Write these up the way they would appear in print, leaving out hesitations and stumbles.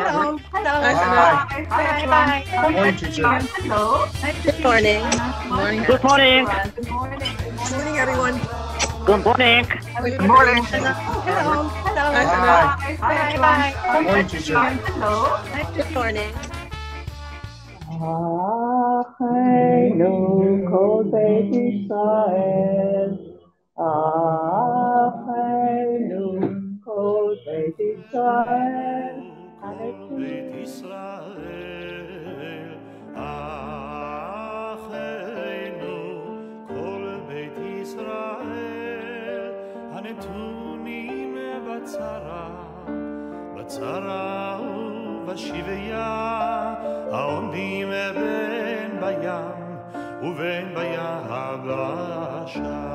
Hello. Hello. Hi. Bye. Bye. Good morning, teacher. Hello. Good morning. Morning. Good morning. Good morning. Good morning, everyone. Good morning. Good morning. Hello. Hello. Hi. Bye. Bye. Good morning, teacher. Hello. Good morning. אחינו כל בית ישראל, אחינו כל בית ישראל, כל בית ישראל, אחינו כל בית ישראל, הנתונים בצרה ובשביה, העומדים בין בים ובין ביבשה.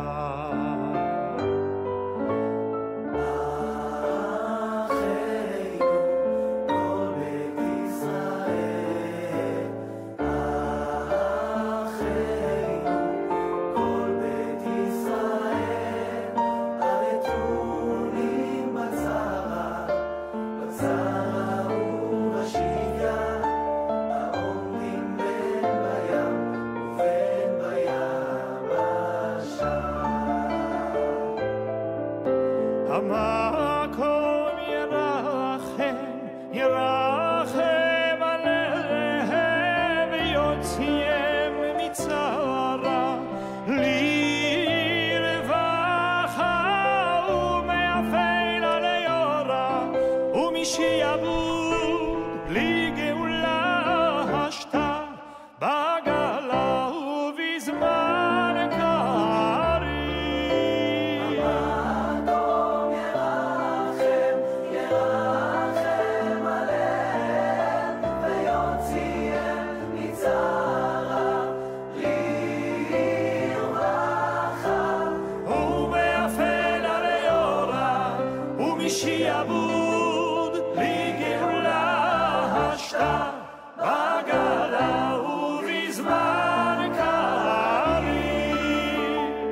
המקום ירחם עליהם ויוציאם מצרה לרווחה ומאפל ליורה ומשעבוד לגאולה השתה בגלה ובזמן קריב. שיעבוד לגאולה השתה בגלה ובזמן קריב.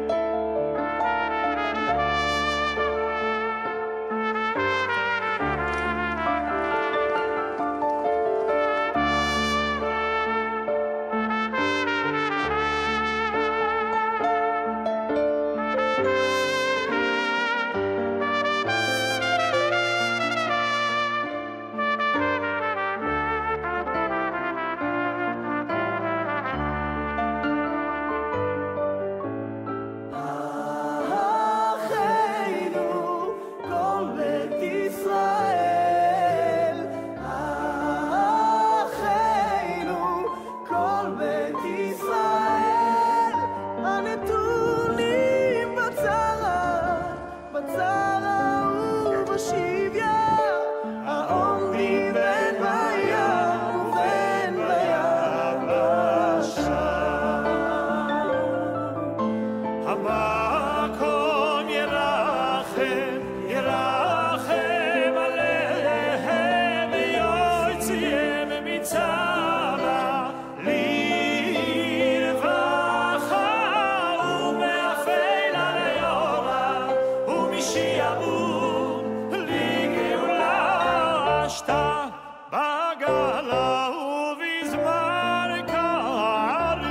המקום ירחם עליהם ויוציאם מצרה לרווחה ומאפל ליורה ומשעבוד לגאולה השתה בגלה ובזמן קריב.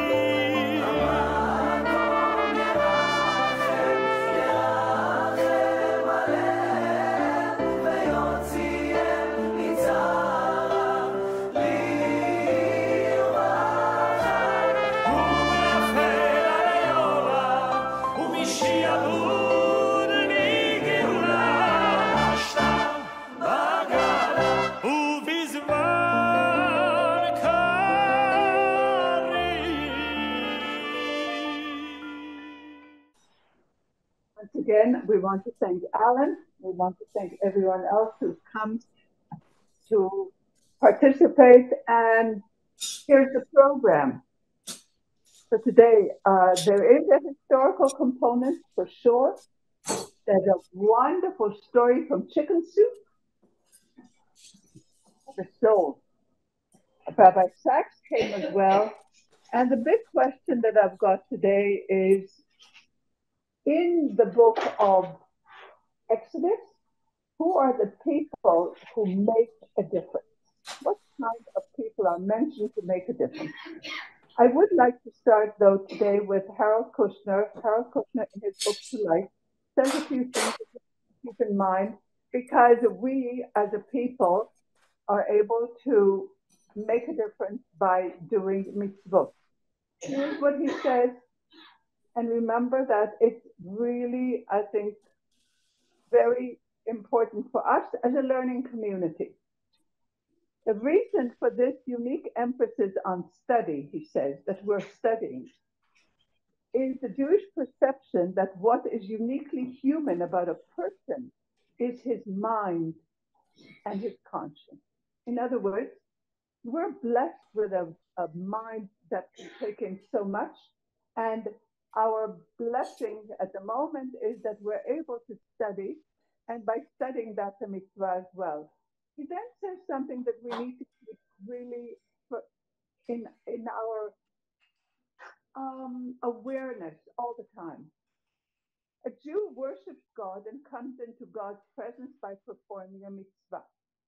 Once again, we want to thank Alan. We want to thank everyone else who's come to participate. And here's the program for today. There is a historical component for sure. There's a wonderful story from Chicken Soup, the soul. Rabbi Sacks came as well. And the big question that I've got today is, in the book of Exodus, who are the people who make a difference? What kind of people are mentioned to make a difference? I would like to start, though, today with Harold Kushner. Harold Kushner, in his book To Life, says a few things to keep in mind, because we, as a people, are able to make a difference by doing mitzvot. Here's what he says, and remember that it's really, I think, very important for us as a learning community. The reason for this unique emphasis on study, he says, that we're studying, is the Jewish perception that what is uniquely human about a person is his mind and his conscience. In other words, we're blessed with a mind that can take in so much, and our blessing at the moment is that we're able to study, and by studying that's a mitzvah as well. He then says something that we need to keep really in our awareness all the time. A Jew worships God and comes into God's presence by performing a mitzvah.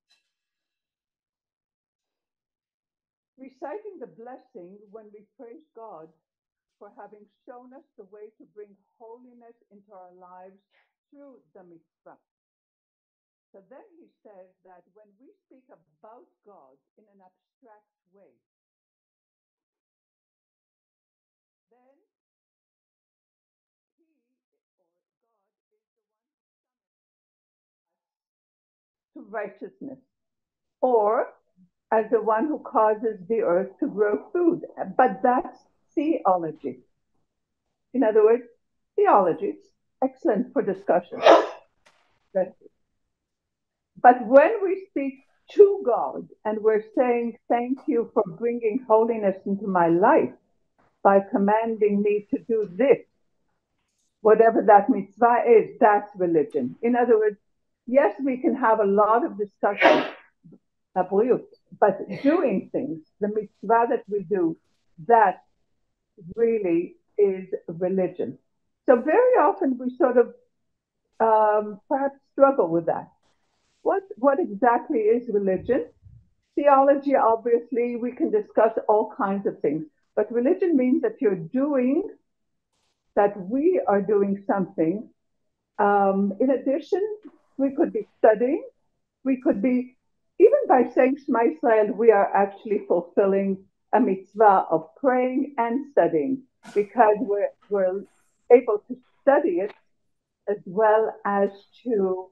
Reciting the blessing when we praise God for having shown us the way to bring holiness into our lives through the mitzvah. So then he says that when we speak about God in an abstract way, then he or God is the one who summons us to righteousness, or as the one who causes the earth to grow food. But that's theology. In other words, theology is excellent for discussion. But when we speak to God and we're saying, thank you for bringing holiness into my life by commanding me to do this, whatever that mitzvah is, that's religion. In other words, yes, we can have a lot of discussion, but doing things, the mitzvah that we do, that really is religion. So very often we sort of perhaps struggle with that. What exactly is religion? Theology, obviously, we can discuss all kinds of things, but religion means that you're doing, that we are doing something. In addition, we could be studying, we could be, even by saying Shema Yisrael, we are actually fulfilling a mitzvah of praying and studying, because we're able to study it as well as to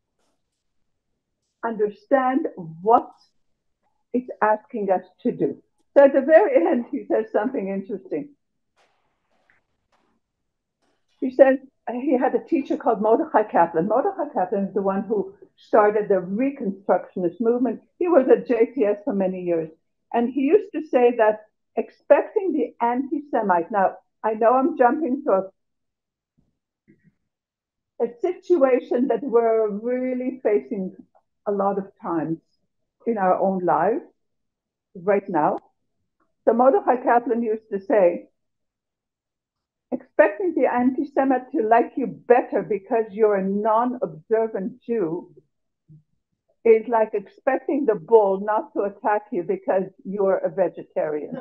understand what it's asking us to do. So at the very end, he says something interesting. He says he had a teacher called Mordechai Kaplan. Mordechai Kaplan is the one who started the Reconstructionist movement. He was at JTS for many years. And he used to say that expecting the anti-Semite, now I know I'm jumping to a situation that we're really facing a lot of times in our own lives right now. So Mordechai Kaplan used to say, expecting the anti-Semite to like you better because you're a non-observant Jew is like expecting the bull not to attack you because you're a vegetarian.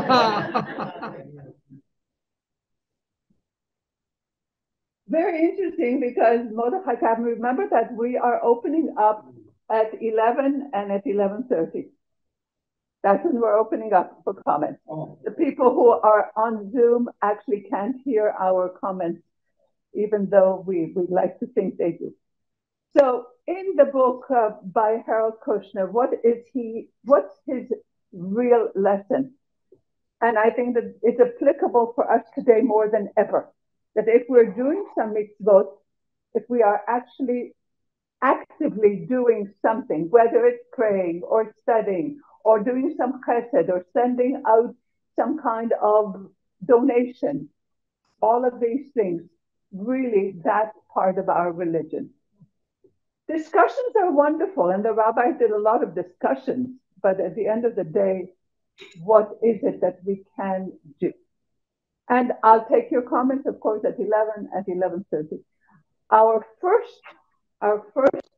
Very interesting, because Mordechai Kaplan, remember that we are opening up at 11 and at 11:30. That's when we're opening up for comments. The people who are on Zoom actually can't hear our comments, even though we like to think they do. So in the book by Harold Kushner, what's his real lesson? And I think that it's applicable for us today more than ever, that if we're doing some mitzvot, if we are actually actively doing something, whether it's praying or studying or doing some chesed or sending out some kind of donation, all of these things, really that's part of our religion. Discussions are wonderful, and the rabbis did a lot of discussions, but at the end of the day, what is it that we can do? And I'll take your comments, of course, at 11 at 11:30. Our first our first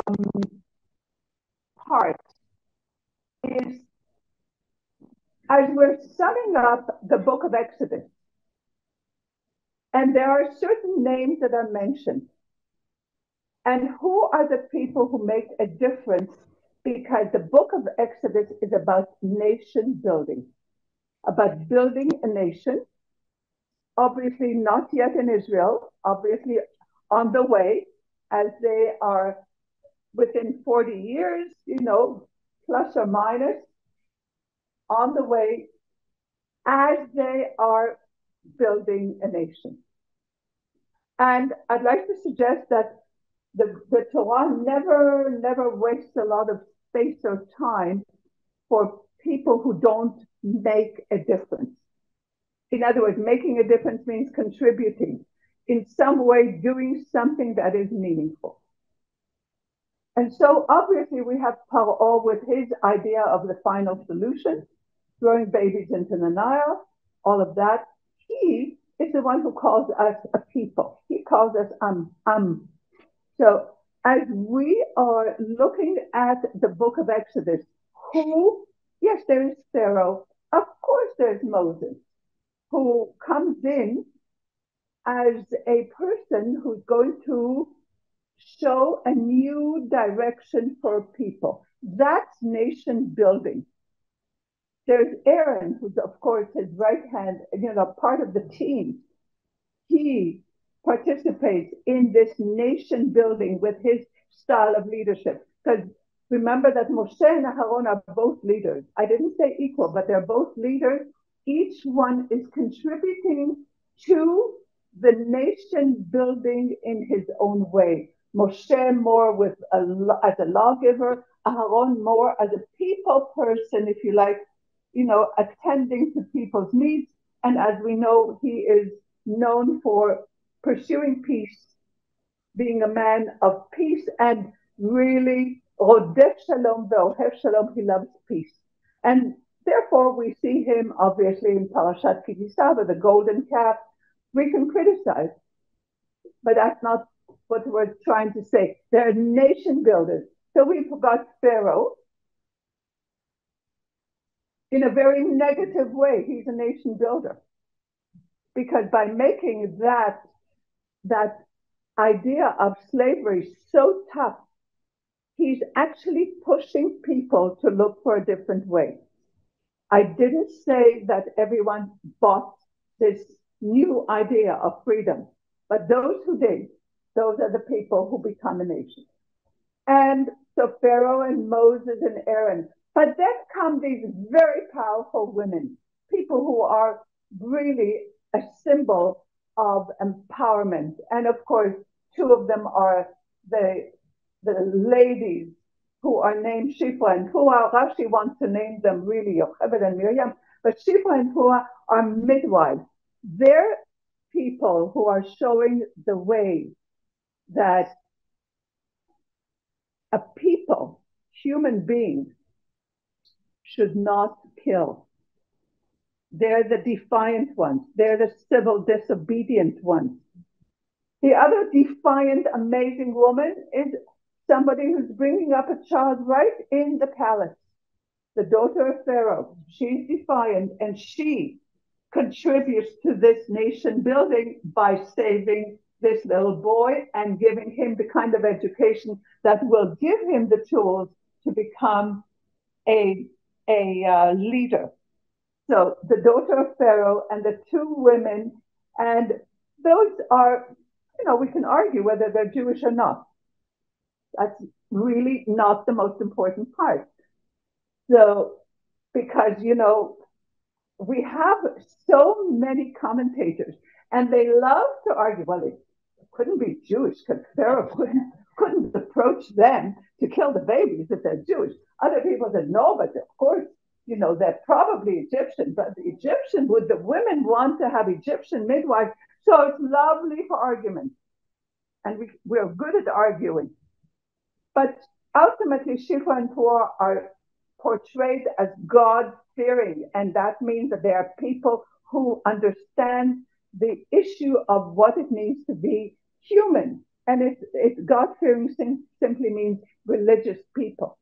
part is as we're summing up the book of Exodus, and there are certain names that are mentioned. And who are the people who make a difference? Because the book of Exodus is about nation building, about building a nation. Obviously, not yet in Israel, obviously on the way, as they are within 40 years, plus or minus, on the way, as they are building a nation. And I'd like to suggest that the Torah never wastes a lot of space or time for people who don't make a difference. In other words, making a difference means contributing, in some way doing something that is meaningful. And so obviously we have Paro with his idea of the final solution, throwing babies into the Nile, all of that. He is the one who calls us a people. He calls us So as we are looking at the book of Exodus, yes, there is Pharaoh. Of course, there's Moses, who comes in as a person who's going to show a new direction for people. That's nation building. There's Aaron, who's, of course, his right hand, part of the team. He participates in this nation building with his style of leadership. Because remember that Moshe and Aaron are both leaders. I didn't say equal, but they're both leaders. Each one is contributing to the nation building in his own way. Moshe more as a lawgiver, Aaron more as a people person, if you like, attending to people's needs. And as we know, he is known for pursuing peace, being a man of peace, and really, Rodef Shalom ve'ohev Shalom, he loves peace. And therefore, we see him, obviously, in Parashat Kitisava, the golden calf. We can criticize, but that's not what we're trying to say. They're nation builders. So we've got Pharaoh. In a very negative way, he's a nation builder. Because by making that idea of slavery so tough, he's actually pushing people to look for a different way. I didn't say that everyone bought this new idea of freedom, but those who did, those are the people who become a nation. And so Pharaoh and Moses and Aaron, but then come these very powerful women, people who are really a symbol of empowerment. And of course, two of them are the ladies who are named Shifra and Puah. Rashi wants to name them really Yocheved and Miriam, but Shifra and Puah are midwives. They're people who are showing the way that a people, human beings, should not kill. They're the defiant ones. They're the civil disobedient ones. The other defiant, amazing woman is somebody who's bringing up a child right in the palace, the daughter of Pharaoh. She's defiant, and she contributes to this nation building by saving this little boy and giving him the kind of education that will give him the tools to become a leader. So the daughter of Pharaoh and the two women, and those are, we can argue whether they're Jewish or not. That's really not the most important part. So, because, we have so many commentators, and they love to argue, well, it couldn't be Jewish because Pharaoh couldn't approach them to kill the babies if they're Jewish. Other people said, no, but of course, they're probably Egyptian, but the women want to have Egyptian midwives. So it's lovely for argument. And we're good at arguing. But ultimately, Shifra and Puah are portrayed as God-fearing. And that means that they are people who understand the issue of what it means to be human. And it's God-fearing simply means religious people.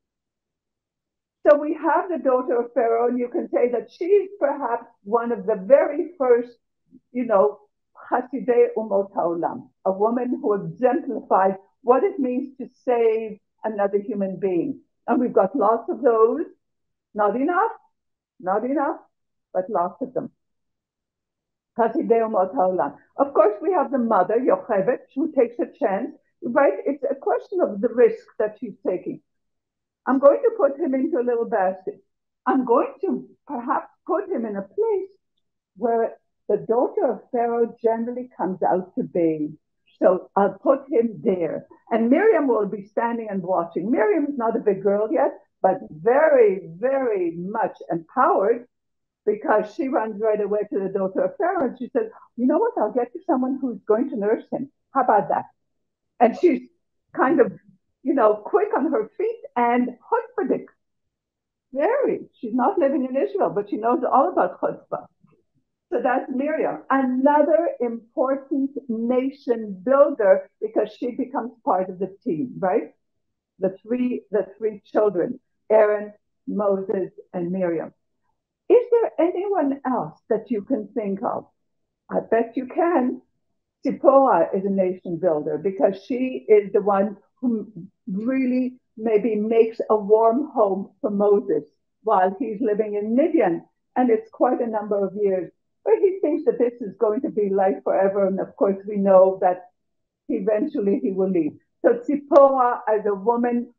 So we have the daughter of Pharaoh, and you can say that she's perhaps one of the very first, Hasidei Umot Haolam, a woman who exemplified what it means to save another human being. And we've got lots of those. Not enough, but lots of them. Hasidei Umot Haolam. Of course, we have the mother, Yocheved, who takes a chance, right? It's a question of the risk that she's taking. I'm going to put him into a little basket. I'm going to perhaps put him in a place where the daughter of Pharaoh generally comes out to bathe. So I'll put him there. And Miriam will be standing and watching. Miriam's not a big girl yet, but very, very much empowered because she runs right away to the daughter of Pharaoh and she says, you know what, I'll get you someone who's going to nurse him. How about that? And she's kind of, quick on her feet and chutzpahdik. Very. She's not living in Israel, but she knows all about chutzpah. So that's Miriam, another important nation builder because she becomes part of the team, right? The three children, Aaron, Moses, and Miriam. Is there anyone else that you can think of? I bet you can. Zipporah is a nation builder because she is the one who really maybe makes a warm home for Moses while he's living in Midian. And it's quite a number of years. But he thinks that this is going to be life forever. And of course, we know that eventually he will leave. So Zipporah as a woman,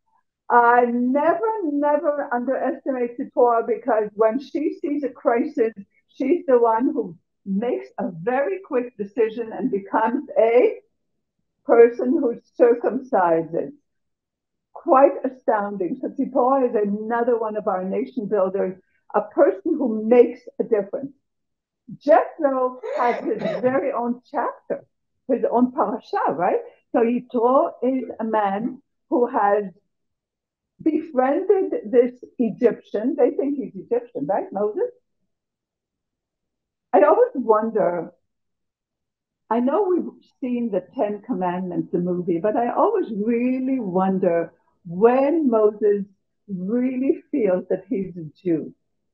never underestimate Zipporah because when she sees a crisis, she's the one who makes a very quick decision and becomes a person who circumcises. Quite astounding. So Zipporah is another one of our nation builders, a person who makes a difference. Jethro has his very own chapter, his own parasha, right? So Yitro is a man who has befriended this Egyptian. They think he's Egyptian, right, Moses? I always wonder, I know we've seen the Ten Commandments, the movie, but I always really wonder when Moses really feels that he's a Jew.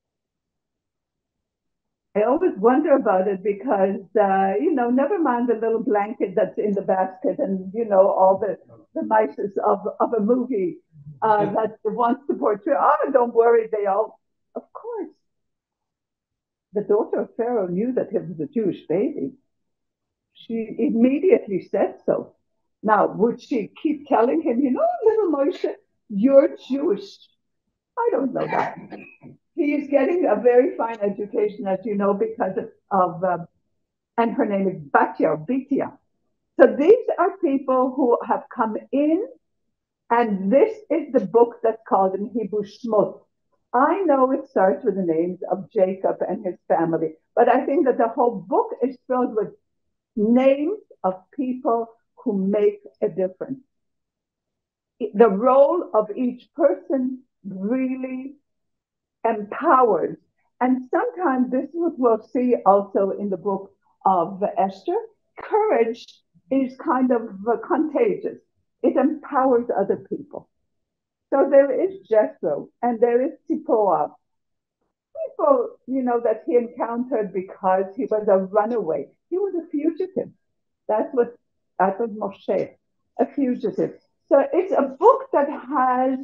I always wonder about it because, never mind the little blanket that's in the basket and, all the mices of a movie that wants to portray, don't worry, of course. The daughter of Pharaoh knew that he was a Jewish baby. She immediately said so. Now, would she keep telling him, little Moshe, you're Jewish? I don't know that. He is getting a very fine education, as you know, because of and her name is Bitia. So these are people who have come in, and this is the book that's called in Hebrew Shmot. I know it starts with the names of Jacob and his family, but I think that the whole book is filled with names of people who make a difference. The role of each person really empowers. And sometimes this is what we'll see also in the book of Esther. Courage is kind of contagious. It empowers other people. So there is Jethro and there is Zipporah. People, that he encountered because he was a runaway. He was a fugitive. That was Moshe, a fugitive. So it's a book that has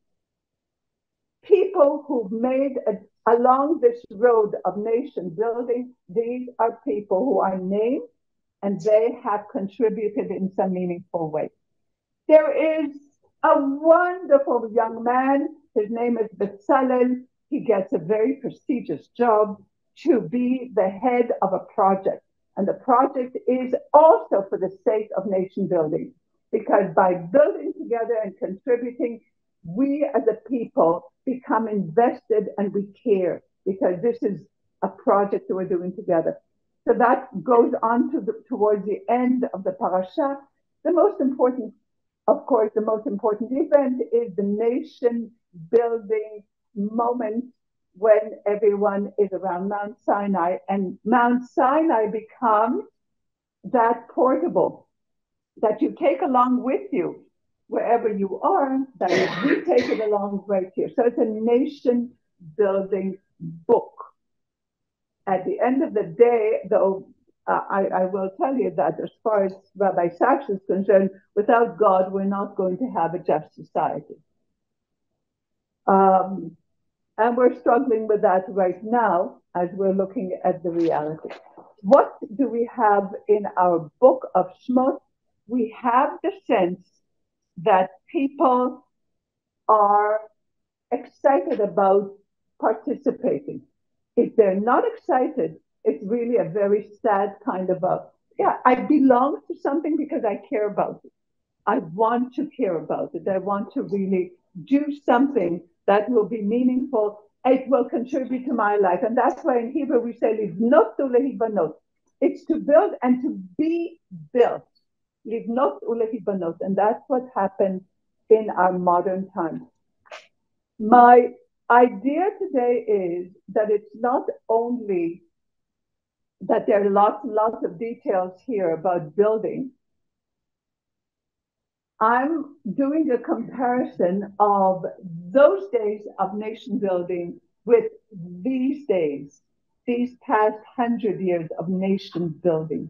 people who've made along this road of nation building. These are people who are named and they have contributed in some meaningful way. There is a wonderful young man. His name is Bezalel. He gets a very prestigious job to be the head of a project. And the project is also for the sake of nation building, because by building together and contributing, we as a people become invested and we care, because this is a project that we're doing together. So that goes on towards the end of the parasha. The most important event is the nation building moment when everyone is around Mount Sinai, and Mount Sinai becomes that portable that you take along with you wherever you are, that we take it along right here. So it's a nation building book. At the end of the day, though, I will tell you that as far as Rabbi Sacks is concerned, without God, we're not going to have a just society. And we're struggling with that right now as we're looking at the reality. What do we have in our book of Shmot? We have the sense that people are excited about participating. If they're not excited, it's really a very sad kind of I belong to something because I care about it. I want to care about it. I want to really do something that will be meaningful. It will contribute to my life. And that's why in Hebrew we say, livnot ulehibanot. It's to build and to be built. Livnot ulehibanot. And that's what happened in our modern times. My idea today is that it's not only that there are lots and lots of details here about building. I'm doing a comparison of those days of nation building with these days, these past 100 years of nation building.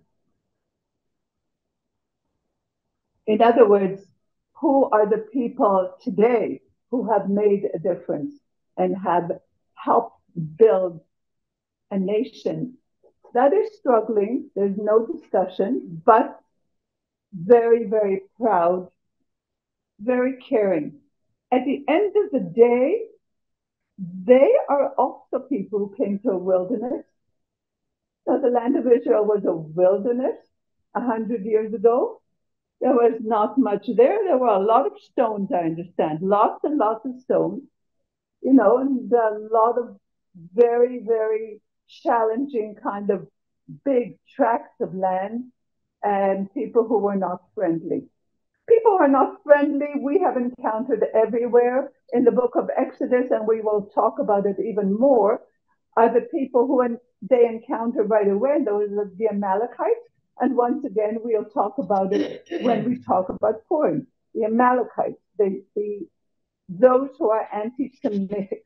In other words, who are the people today who have made a difference and have helped build a nation that is struggling, there's no discussion, but very, very proud, very caring. At the end of the day, they are also people who came to a wilderness. Now, the land of Israel was a wilderness 100 years ago. There was not much there. There were a lot of stones, I understand, lots and lots of stones, and a lot of very, very challenging kind of big tracts of land and people who were not friendly. People who are not friendly, we have encountered everywhere in the book of Exodus, and we will talk about it even more, are the people who they encounter right away. Those are the Amalekites. And once again, we'll talk about it when we talk about Purim. The Amalekites, those who are anti-Semitic.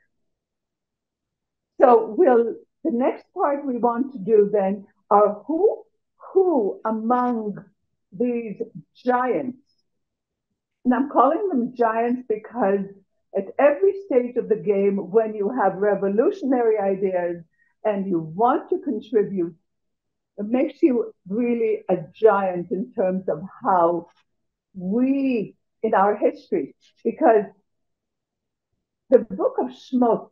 So the next part we want to do then are who among these giants, and I'm calling them giants because at every stage of the game, when you have revolutionary ideas and you want to contribute, it makes you really a giant in terms of how we, in our history, because the book of Shmot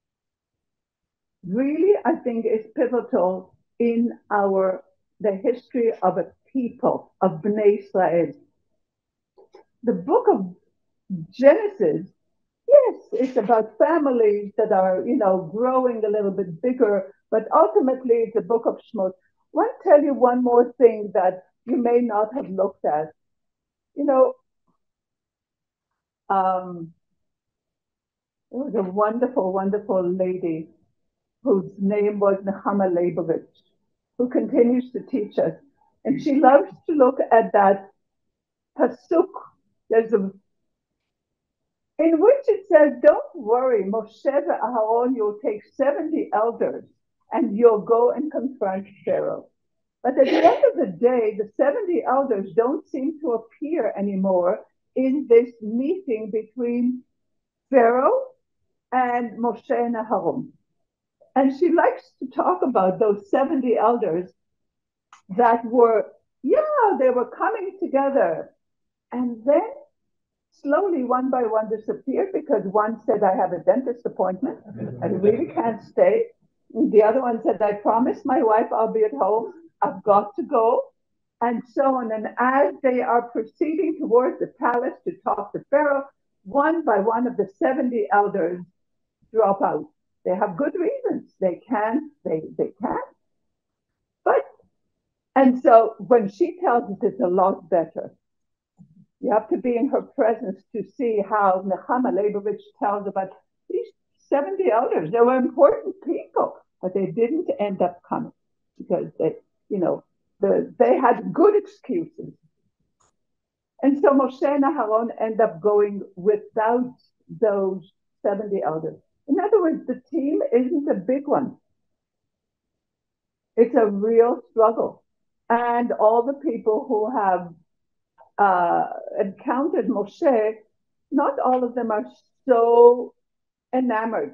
really, I think, is pivotal in the history of a people, of Bnei Israel. The book of Genesis, yes, it's about families that are, growing a little bit bigger, but ultimately it's a book of Shmot. I want to tell you one more thing that you may not have looked at. There was a wonderful, wonderful lady whose name was Nechama Leibovich, who continues to teach us. And she loves to look at that pasuk. In which it says, don't worry, Moshe and Aaron, you'll take 70 elders and you'll go and confront Pharaoh. But at the end of the day, the 70 elders don't seem to appear anymore in this meeting between Pharaoh and Moshe and Aaron. And she likes to talk about those 70 elders that they were coming together. And then slowly, one by one, disappeared because one said, I have a dentist appointment. I really can't stay. And the other one said, I promised my wife I'll be at home. I've got to go. And so on. And as they are proceeding towards the palace to talk to Pharaoh, one by one of the 70 elders drop out. They have good reasons. They can't. And so when she tells us, it's a lot better. You have to be in her presence to see how Nechama Leibovich tells about these 70 elders. They were important people, but they didn't end up coming because they had good excuses. And so Moshe and Aaron end up going without those 70 elders. In other words, the team isn't a big one. It's a real struggle. And all the people who have encountered Moshe, not all of them are so enamored,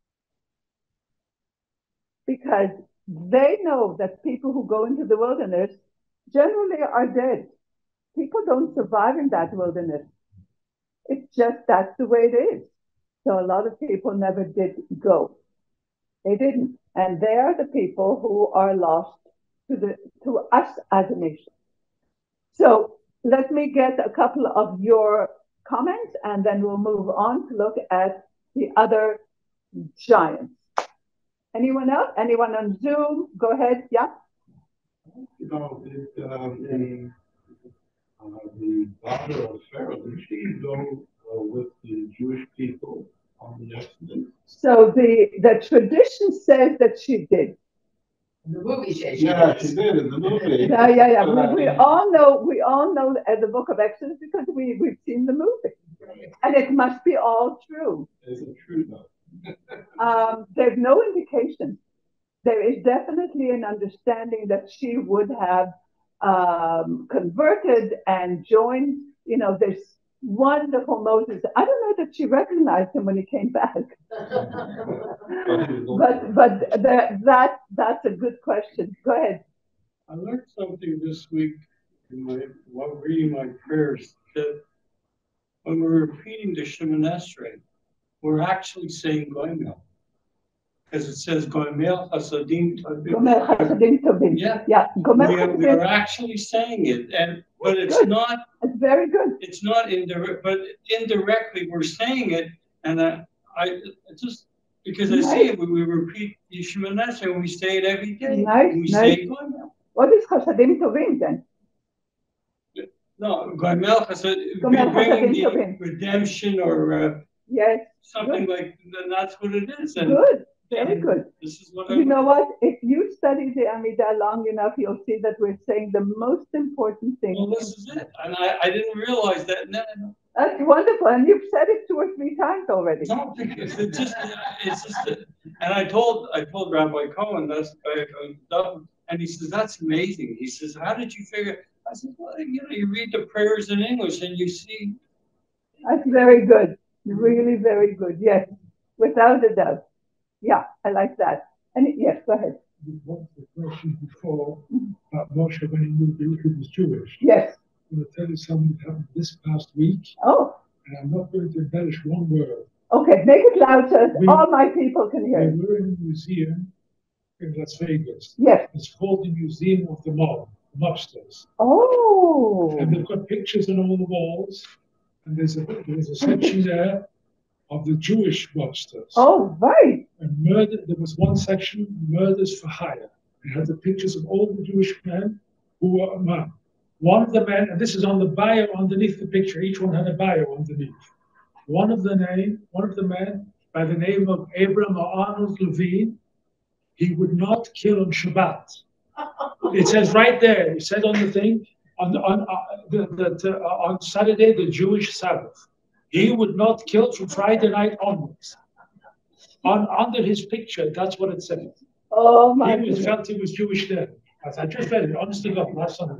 because they know that people who go into the wilderness generally are dead. People don't survive in that wilderness. It's just that's the way it is. So a lot of people never did go. They didn't. And they are the people who are lost to us as a nation. So let me get a couple of your comments, and then we'll move on to look at the other giants. Anyone else? Anyone on Zoom? Go ahead. Yeah. You know, the daughter of Pharaoh, did she go with the Jewish people on the Exodus? So the tradition says that she did. The movie says she did in the movie. Yeah. We all know the book of Exodus because we've seen the movie. Right. And it must be all true. Is it true though? There's no indication. There is definitely an understanding that she would have converted and joined, this wonderful Moses. I don't know that she recognized him when he came back. but that's a good question. Go ahead. I learned something this week while reading my prayers, that when we're repeating the Shemon Esrei, we're actually saying Goimel. Because it says Goimel Hasadim Tovim. Gomer Hasadim Tovim. Yeah. We are actually saying it, but it's good. Not. It's very good. It's not indirect, but indirectly we're saying it, and I just because I see it when we repeat Shemon Esrei, and we say it every day. We say Goimel. What is Hasadim Tovim then? No, Goimel Hasadim, bringing the redemption or yes, something good. Like that. That's what it is. And good. Very good. This is what know what? If you study the Amidah long enough, you'll see that we're saying the most important thing. Well, this is it. And I didn't realize that. No. That's wonderful. And you've said it 2 or 3 times already. No, because it's just and I told Rabbi Cohen, that's the guy, and he says, that's amazing. He says, how did you figure? I said, well, you read the prayers in English and you see. That's very good. Really very good. Yes, without a doubt. Yeah, I like that. And yes, go ahead. What was the question before about Moshe when he knew he was Jewish? Yes. I'm going to tell you something that happened this past week. Oh. And I'm not going to embellish one word. Okay, make it loud so all my people can hear. We were in a museum in Las Vegas. Yes. It's called the Museum of the Mob, the mobsters. Oh. And they've got pictures on all the walls. And there's a section there of the Jewish mobsters. Oh, right. And there was one section, murders for hire. It had the pictures of all the Jewish men who were among. One of the men, and this is on the bio underneath the picture, each one had a bio underneath. One of the men, by the name of Abram or Arnold Levine, he would not kill on Shabbat. It says right there, it said on the thing, on Saturday, the Jewish Sabbath. He would not kill from Friday night onwards. Under his picture, that's what it said. Oh my! He felt he was Jewish then. I just read it, honest to God, last Sunday.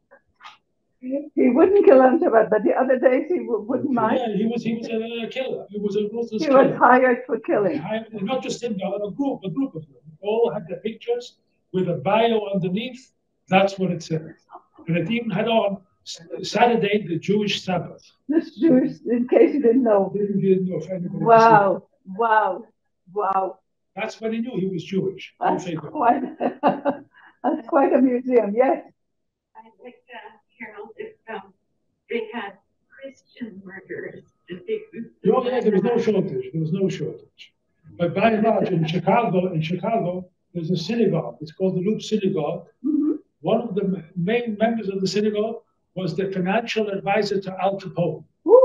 He wouldn't kill on Shabbat, but the other days he wouldn't mind. Yeah, he was a killer. He was a ruthless killer. He was hired for killing. Not just him, a group of them. All had their pictures with a bio underneath. That's what it said. And it even had on Saturday, the Jewish Sabbath. This Jewish, in case you didn't know. Didn't know if anybody Wow. That's when he knew he was Jewish. That's quite a museum, yes. I like Harold, if they had Christian murderers. There was no shortage. But by and large, in Chicago, there's a synagogue. It's called the Loop Synagogue. Mm-hmm. One of the main members of the synagogue was the financial advisor to Al Capone.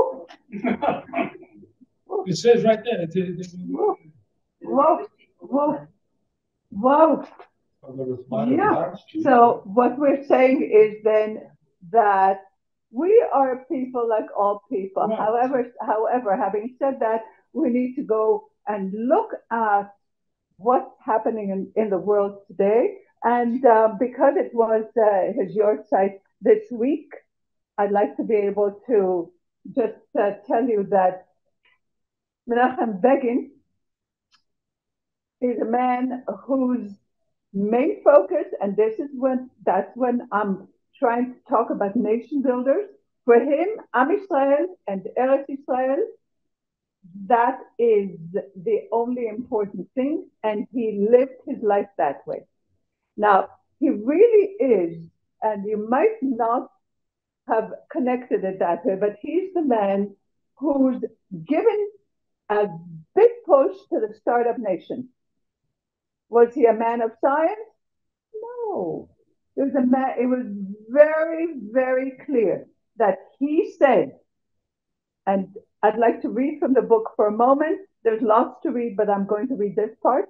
It says right there. Whoa. Yeah. So what we're saying is then that We are a people like all people. Right. However, having said that, we need to go and look at what's happening in the world today. And because it was his your site this week, I'd like to be able to just tell you that Menachem Begin is a man whose main focus, and that's when I'm trying to talk about nation builders. For him, Am Israel and Eretz Israel, that is the only important thing, and he lived his life that way. Now, he really is, and you might not have connected it that way, but he's the man who's given a big push to the startup nation. Was he a man of science? No. It was very, very clear that he said, and I'd like to read from the book for a moment. There's lots to read, but I'm going to read this part.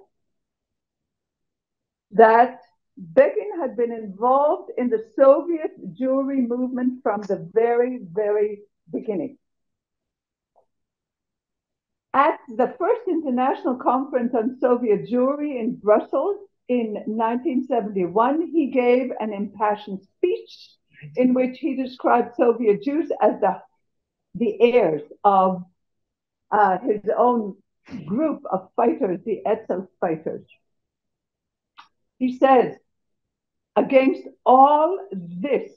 That Begin had been involved in the Soviet Jewry movement from the very, very beginning. At the first International Conference on Soviet Jewry in Brussels in 1971, he gave an impassioned speech in which he described Soviet Jews as the heirs of his own group of fighters, the Etzel fighters. He says, against all this,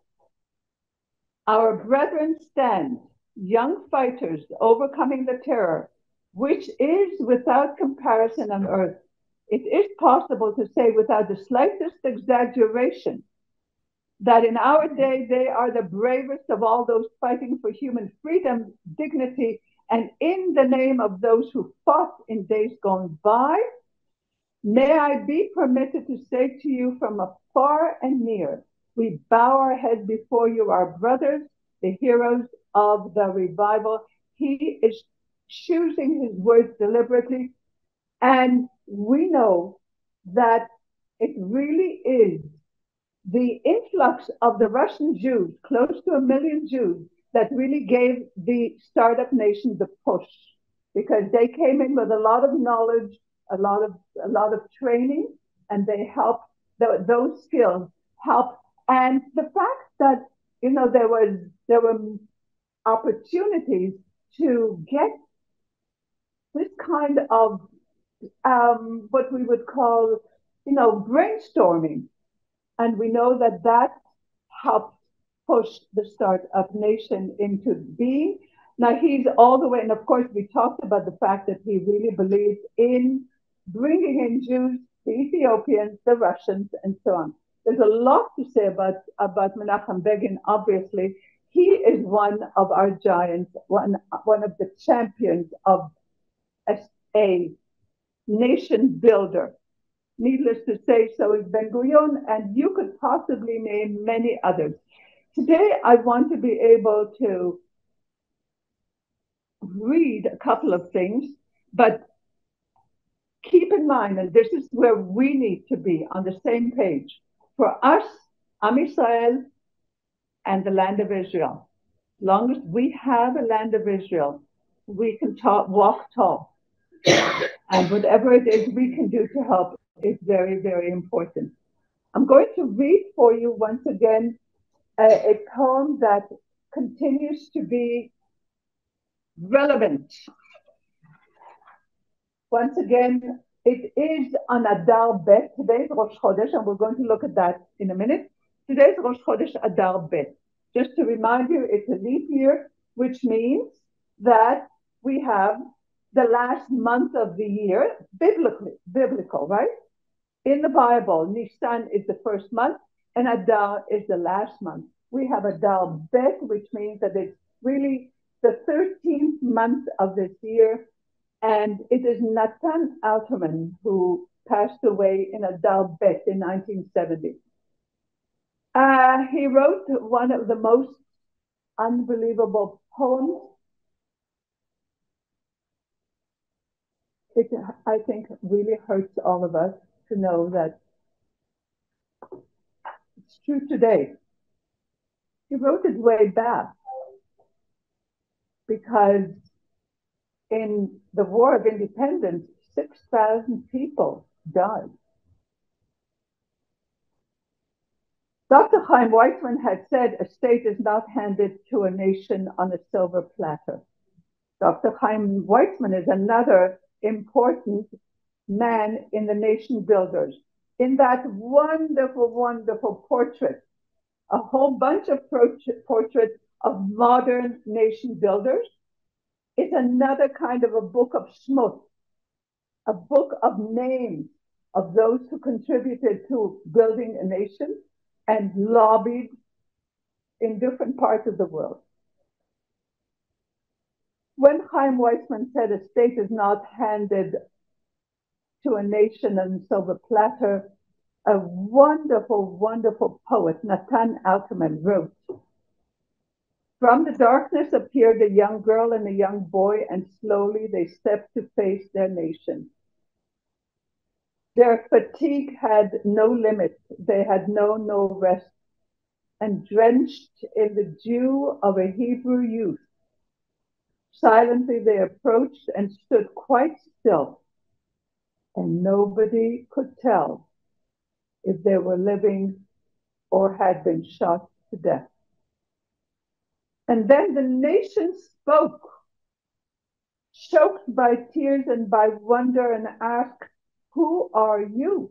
our brethren stand, young fighters overcoming the terror, which is without comparison on earth. It is possible to say without the slightest exaggeration that in our day they are the bravest of all those fighting for human freedom, dignity, and in the name of those who fought in days gone by. May I be permitted to say to you from afar and near, we bow our head before you, our brothers, the heroes of the revival. He is choosing his words deliberately, and we know that it really is the influx of the Russian Jews, close to 1 million Jews, that really gave the startup nation the push, because they came in with a lot of knowledge, a lot of training, and they helped. Those skills helped, and the fact that there were opportunities to get this kind of what we would call brainstorming, and we know that helped push the startup nation into being. Now he's all the way, and of course we talked about the fact that he really believed in bringing in Jews, the Ethiopians, the Russians, and so on. There's a lot to say about Menachem Begin. Obviously, he is one of our giants, one of the champions of a nation builder. Needless to say, so is Ben-Gurion, and you could possibly name many others. Today, I want to be able to read a couple of things, but keep in mind, and this is where we need to be on the same page. For us, Am Israel and the land of Israel, as long as we have a land of Israel, we can walk tall. And whatever it is we can do to help is very, very important. I'm going to read for you once again a poem that continues to be relevant. Once again, it is on Adar Bet. Today's Rosh Chodesh, and we're going to look at that in a minute. Today's Rosh Chodesh Adar Bet. Just to remind you, it's a leap year, which means that we have the last month of the year, biblical, right? In the Bible, Nisan is the first month, and Adar is the last month. We have Adar Bet, which means that it's really the 13th month of this year, and it is Natan Alterman who passed away in Adar Bet in 1970. He wrote one of the most unbelievable poems. It, I think, really hurts all of us to know that it's true today. He wrote it way back because in the War of Independence, 6,000 people died. Dr. Chaim Weizmann had said a state is not handed to a nation on a silver platter. Dr. Chaim Weizmann is another important man in the nation builders. In that wonderful, wonderful portrait, a whole bunch of portraits of modern nation builders, it's another kind of a book of schmutz, a book of names of those who contributed to building a nation and lobbied in different parts of the world. When Chaim Weizmann said a state is not handed to a nation on a silver platter, a wonderful, wonderful poet, Natan Alterman, wrote, "From the darkness appeared a young girl and a young boy, and slowly they stepped to face their nation. Their fatigue had no limit. They had known no rest. And drenched in the dew of a Hebrew youth, silently they approached and stood quite still, and nobody could tell if they were living or had been shot to death. And then the nation spoke, choked by tears and by wonder, and asked, 'Who are you?'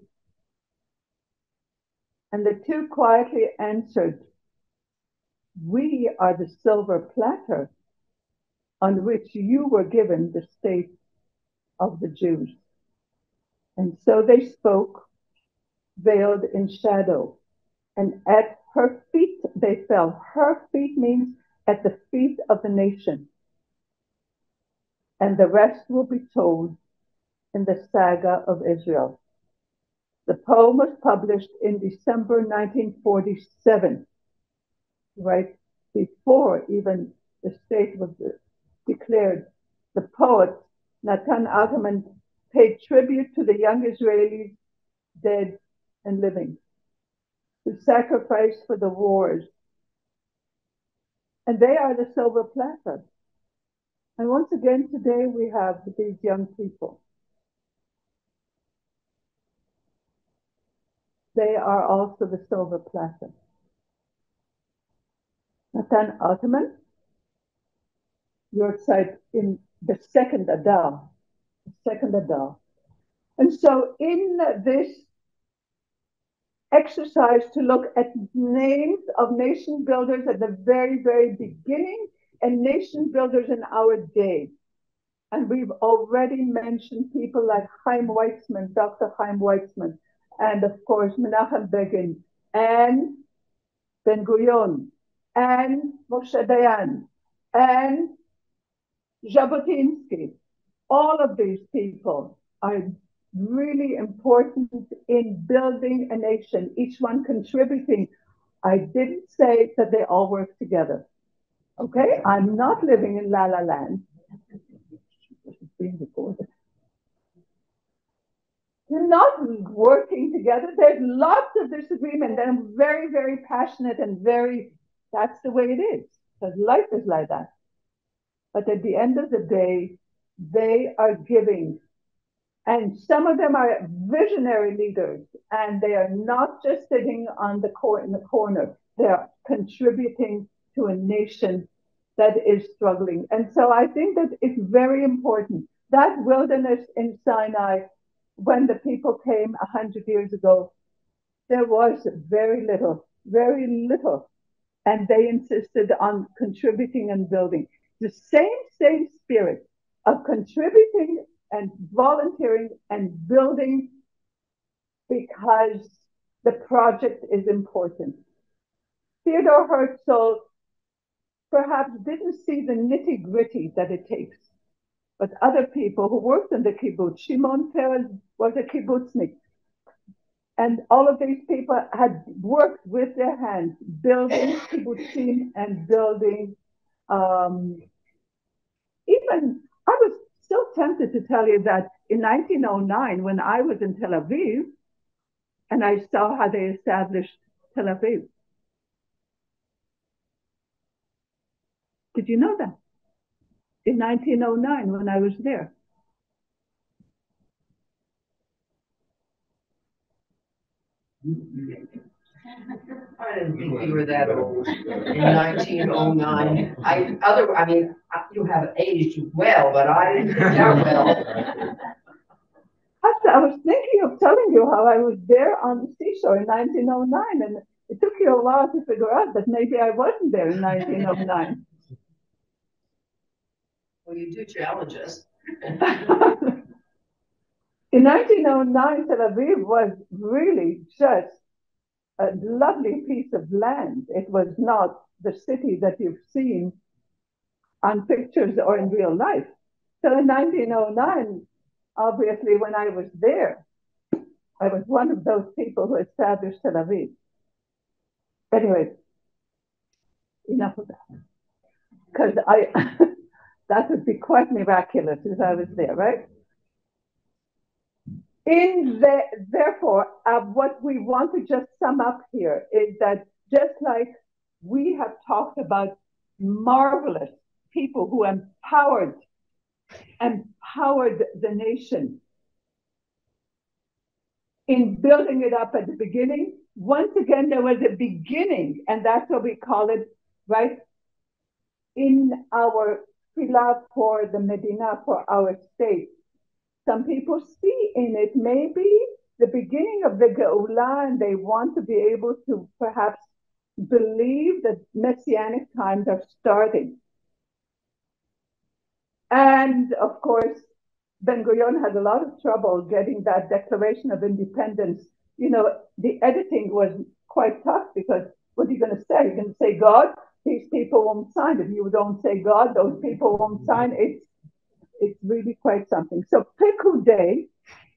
And the two quietly answered, 'We are the silver platter on which you were given the state of the Jews.' And so they spoke, veiled in shadow, and at her feet they fell. Her feet means at the feet of the nation. And the rest will be told in the saga of Israel. The poem was published in December 1947, right before even the state was declared. The poet, Natan Alterman, paid tribute to the young Israelis, dead and living, who sacrificed for the wars. And they are the silver platter. And once again, today we have these young people. They are also the silver platter. Natan Alterman, your site in the second Adar. And so in this exercise to look at names of nation builders at the very, very beginning and nation builders in our day. And we've already mentioned people like Chaim Weizmann, Dr. Chaim Weizmann, and of course Menachem Begin, and Ben-Gurion, and Moshe Dayan, and Jabotinsky. All of these people are really important in building a nation, each one contributing. I didn't say that they all work together. Okay? I'm not living in La La Land. They're not working together. There's lots of disagreement. And I'm very, very passionate and that's the way it is. Because life is like that. But at the end of the day, they are giving. And some of them are visionary leaders. And they are not just sitting in the corner. They are contributing to a nation that is struggling. And so I think that it's very important. That wilderness in Sinai, when the people came 100 years ago, there was very little. And they insisted on contributing and building. The same spirit of contributing and volunteering and building because the project is important. Theodore Herzl perhaps didn't see the nitty-gritty that it takes. But other people who worked in the kibbutz, Shimon Peres was a kibbutznik. And all of these people had worked with their hands, building kibbutzim and building, even, I was still tempted to tell you that in 1909, when I was in Tel Aviv, and I saw how they established Tel Aviv, Did you know that? In 1909, when I was there. I didn't think we were that old in 1909. I mean, you have aged well, but I didn't think that well. I was thinking of telling you how I was there on the seashore in 1909, and it took you a while to figure out that maybe I wasn't there in 1909. Well, you do challenge us. In 1909, Tel Aviv was really just a lovely piece of land. It was not the city that you've seen on pictures or in real life. So in 1909, obviously, when I was there, I was one of those people who established Tel Aviv. Anyway, enough of that. Because that would be quite miraculous if I was there, right? Therefore, what we want to just sum up here is that just like we have talked about marvelous people who empowered the nation in building it up at the beginning, once again, there was a beginning, and that's what we call it, right? In our tefillah for the Medina, for our state. Some people see in it maybe the beginning of the Geulah, and they want to be able to perhaps believe that messianic times are starting. And of course, Ben-Gurion had a lot of trouble getting that Declaration of Independence. You know, the editing was quite tough because what are you going to say? You're going to say God? These people won't sign. If you don't say God, those people won't sign. It's really quite something. So Pekudei,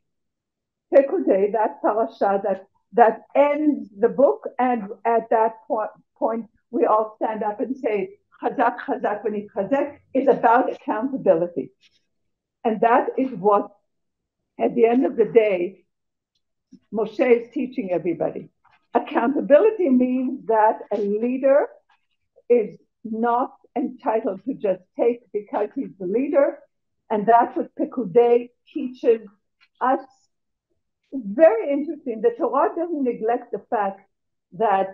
that parasha that ends the book, and at that point we all stand up and say Chazak, Chazak, v'nit Chazek, is about accountability. And that is what, at the end of the day, Moshe is teaching everybody. Accountability means that a leader is not entitled to just take because he's the leader. And that's what Pekudei teaches us. It's very interesting. The Torah doesn't neglect the fact that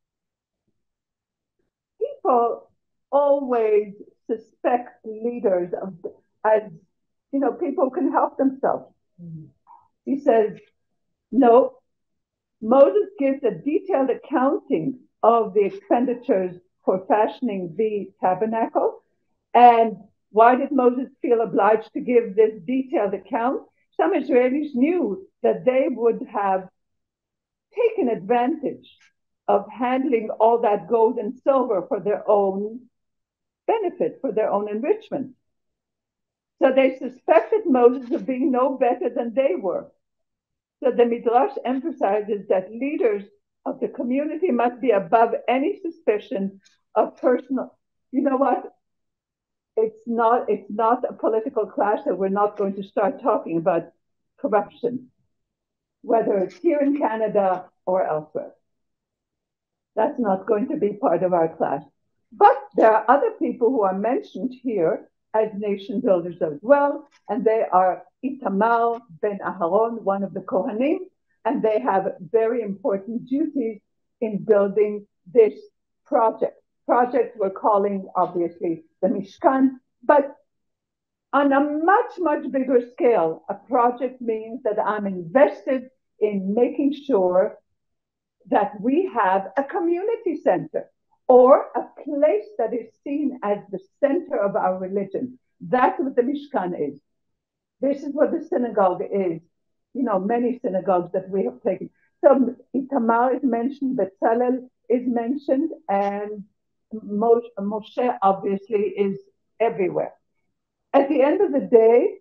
people always suspect leaders as, people can help themselves. He says, no, Moses gives a detailed accounting of the expenditures for fashioning the tabernacle. And why did Moses feel obliged to give this detailed account? Some Israelis knew that they would have taken advantage of handling all that gold and silver for their own benefit, for their own enrichment. So they suspected Moses of being no better than they were. So the Midrash emphasizes that leaders of the community must be above any suspicion of personal. You know what? It's not a political clash that we're not going to start talking about corruption, whether it's here in Canada or elsewhere. That's not going to be part of our clash. But there are other people who are mentioned here as nation builders as well, and they are Itamar ben Aharon, one of the Kohanim, and they have very important duties in building this project. Project we're calling, obviously, the Mishkan, but on a much, much bigger scale, a project means that I'm invested in making sure that we have a community center or a place that is seen as the center of our religion. That's what the Mishkan is. This is what the synagogue is. Many synagogues that we have taken. So Itamar is mentioned, Betzalel is mentioned, and Moshe obviously is everywhere. At the end of the day,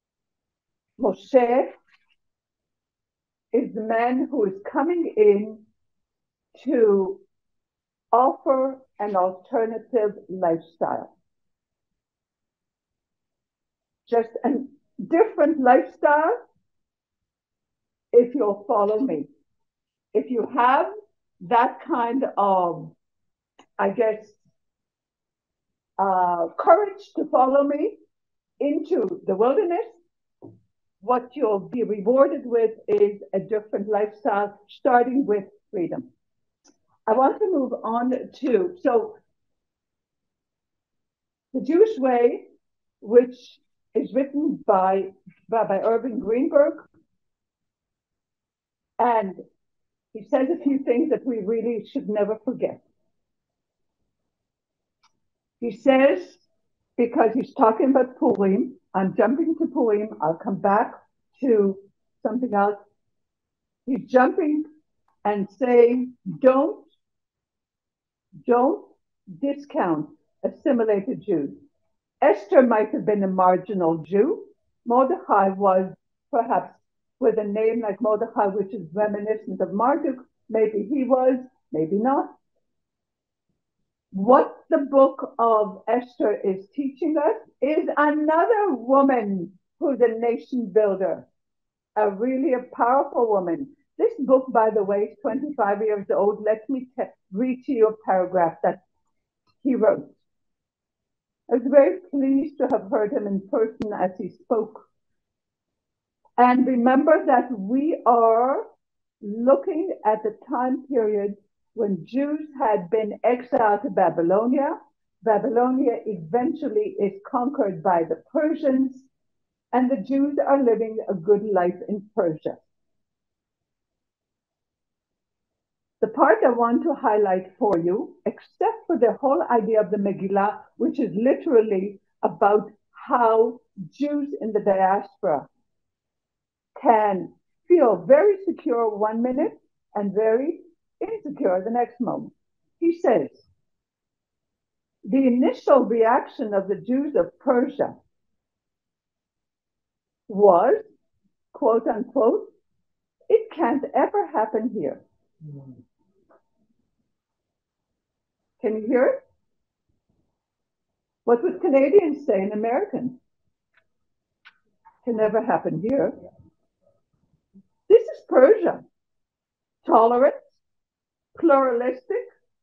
Moshe is the man who is coming in to offer an alternative lifestyle. Just a different lifestyle if you'll follow me. If you have that kind of, I guess, courage to follow me into the wilderness, what you'll be rewarded with is a different lifestyle, starting with freedom. I want to move on so the Jewish Way, which is written by Rabbi Irving Greenberg, and he says a few things that we really should never forget. He says, because he's talking about Purim, I'm jumping to Purim, I'll come back to something else. He's jumping and saying, don't discount assimilated Jews. Esther might have been a marginal Jew. Mordechai was perhaps with a name like Mordechai, which is reminiscent of Marduk. Maybe he was, maybe not. What the book of Esther is teaching us is another woman who's a nation builder, really a powerful woman. This book, by the way, is 25 years old. Let me read to you a paragraph that he wrote. I was very pleased to have heard him in person as he spoke. And remember that we are looking at the time period when Jews had been exiled to Babylonia. Babylonia eventually is conquered by the Persians, and the Jews are living a good life in Persia. The part I want to highlight for you, except for the whole idea of the Megillah, which is literally about how Jews in the diaspora can feel very secure 1 minute and very insecure the next moment. He says, the initial reaction of the Jews of Persia was, quote unquote, it can't ever happen here. Can you hear it? What would Canadians say and Americans? Can never happen here. This is Persia. Tolerant, pluralistic.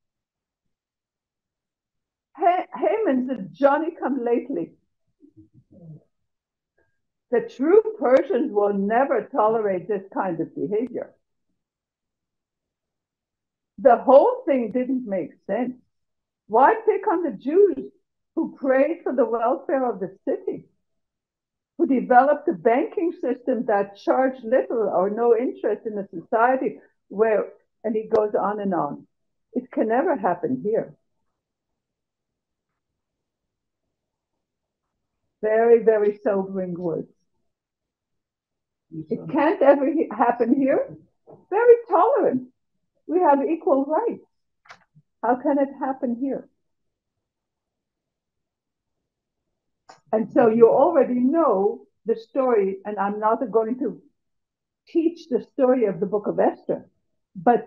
Haman's a Johnny-come-lately. The true Persians will never tolerate this kind of behavior. The whole thing didn't make sense. Why pick on the Jews who prayed for the welfare of the city, who developed a banking system that charged little or no interest in a society where, and he goes on and on. It can never happen here. Very, very sobering words. It can't ever happen here. Very tolerant. We have equal rights. How can it happen here? And so you already know the story, and I'm not going to teach the story of the book of Esther, but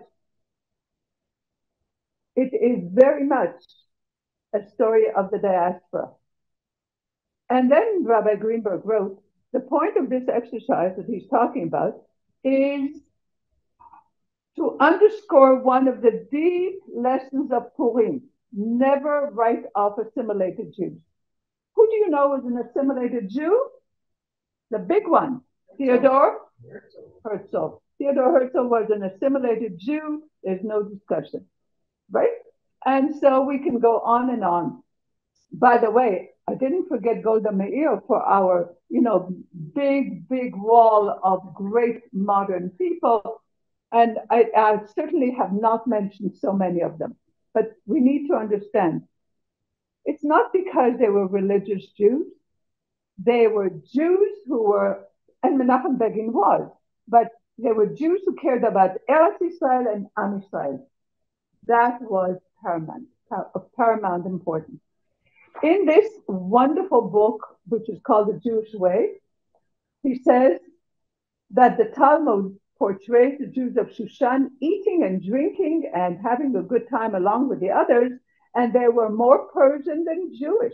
it is very much a story of the diaspora. And then Rabbi Greenberg wrote, the point of this exercise that he's talking about is to underscore one of the deep lessons of Purim. Never write off assimilated Jews. Who do you know is an assimilated Jew? The big one, Theodore Herzl. Theodore Herzl was an assimilated Jew. There's no discussion, right? And so we can go on and on. By the way, I didn't forget Golda Meir for our, big wall of great modern people. And I certainly have not mentioned so many of them. But we need to understand, it's not because they were religious Jews. They were Jews who were, and Menachem Begin was, but they were Jews who cared about Eretz Israel and Am Israel. That was of paramount importance. In this wonderful book, which is called The Jewish Way, he says that the Talmud portrays the Jews of Shushan eating and drinking and having a good time along with the others, and they were more Persian than Jewish,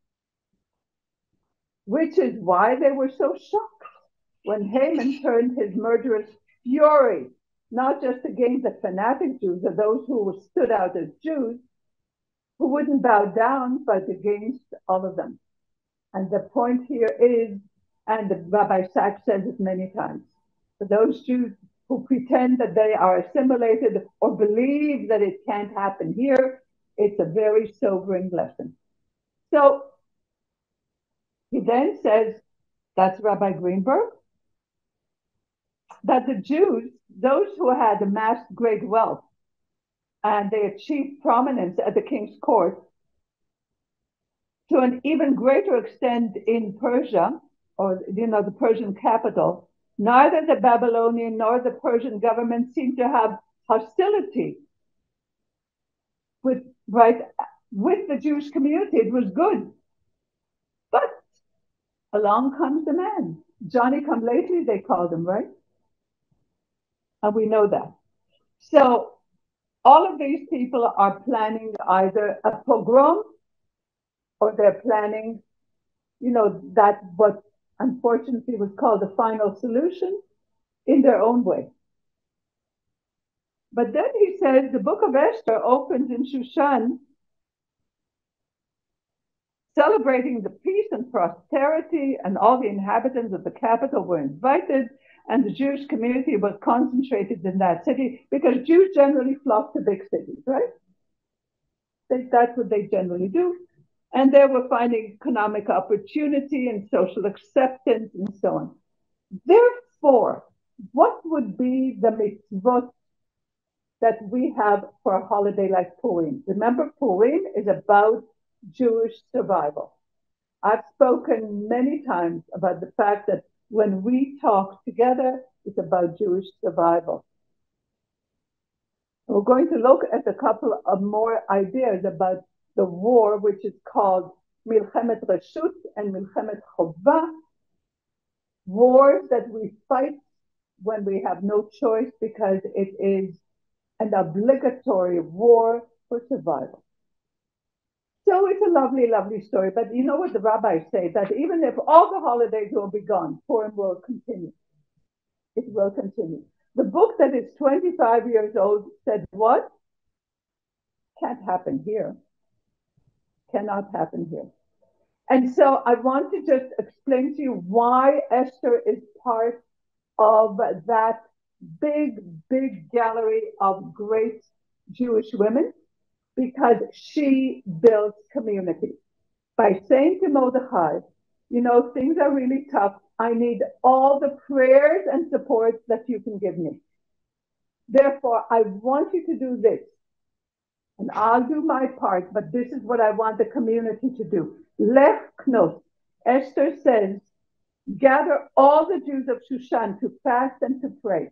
which is why they were so shocked when Haman turned his murderous fury, not just against the fanatic Jews or those who stood out as Jews, who wouldn't bow down, but against all of them. And the point here is, and the Rabbi Sacks says it many times, for those Jews who pretend that they are assimilated or believe that it can't happen here, it's a very sobering lesson. So he then says, that's Rabbi Greenberg, that the Jews, those who had amassed great wealth and they achieved prominence at the king's court, to an even greater extent in Persia, or the Persian capital, neither the Babylonian nor the Persian government seemed to have hostility with the Jewish community. It was good. But along comes the man. Johnny come lately, they called him, right? And we know that. So all of these people are planning either a pogrom or they're planning, that what unfortunately was called the final solution in their own way. But then he says the book of Esther opens in Shushan, celebrating the peace and prosperity, and all the inhabitants of the capital were invited, and the Jewish community was concentrated in that city, because Jews generally flock to big cities, right? That's what they generally do. And they were finding economic opportunity and social acceptance and so on. Therefore, what would be the mitzvot that we have for a holiday like Purim? Remember, Purim is about Jewish survival. I've spoken many times about the fact that when we talk together, it's about Jewish survival. We're going to look at a couple of more ideas about the war, which is called Milchemet Reshut and Milchemet Chova, wars that we fight when we have no choice because it is an obligatory war for survival. So it's a lovely, lovely story. But you know what the rabbis say, that even if all the holidays will be gone, Purim will continue. It will continue. The book that is 25 years old said what? Can't happen here. Cannot happen here. And so I want to just explain to you why Esther is part of that big, big gallery of great Jewish women, because she builds community. By saying to Mordechai, things are really tough. I need all the prayers and support that you can give me. Therefore, I want you to do this. And I'll do my part, but this is what I want the community to do. Lech Knos. Esther says, gather all the Jews of Shushan to fast and to pray.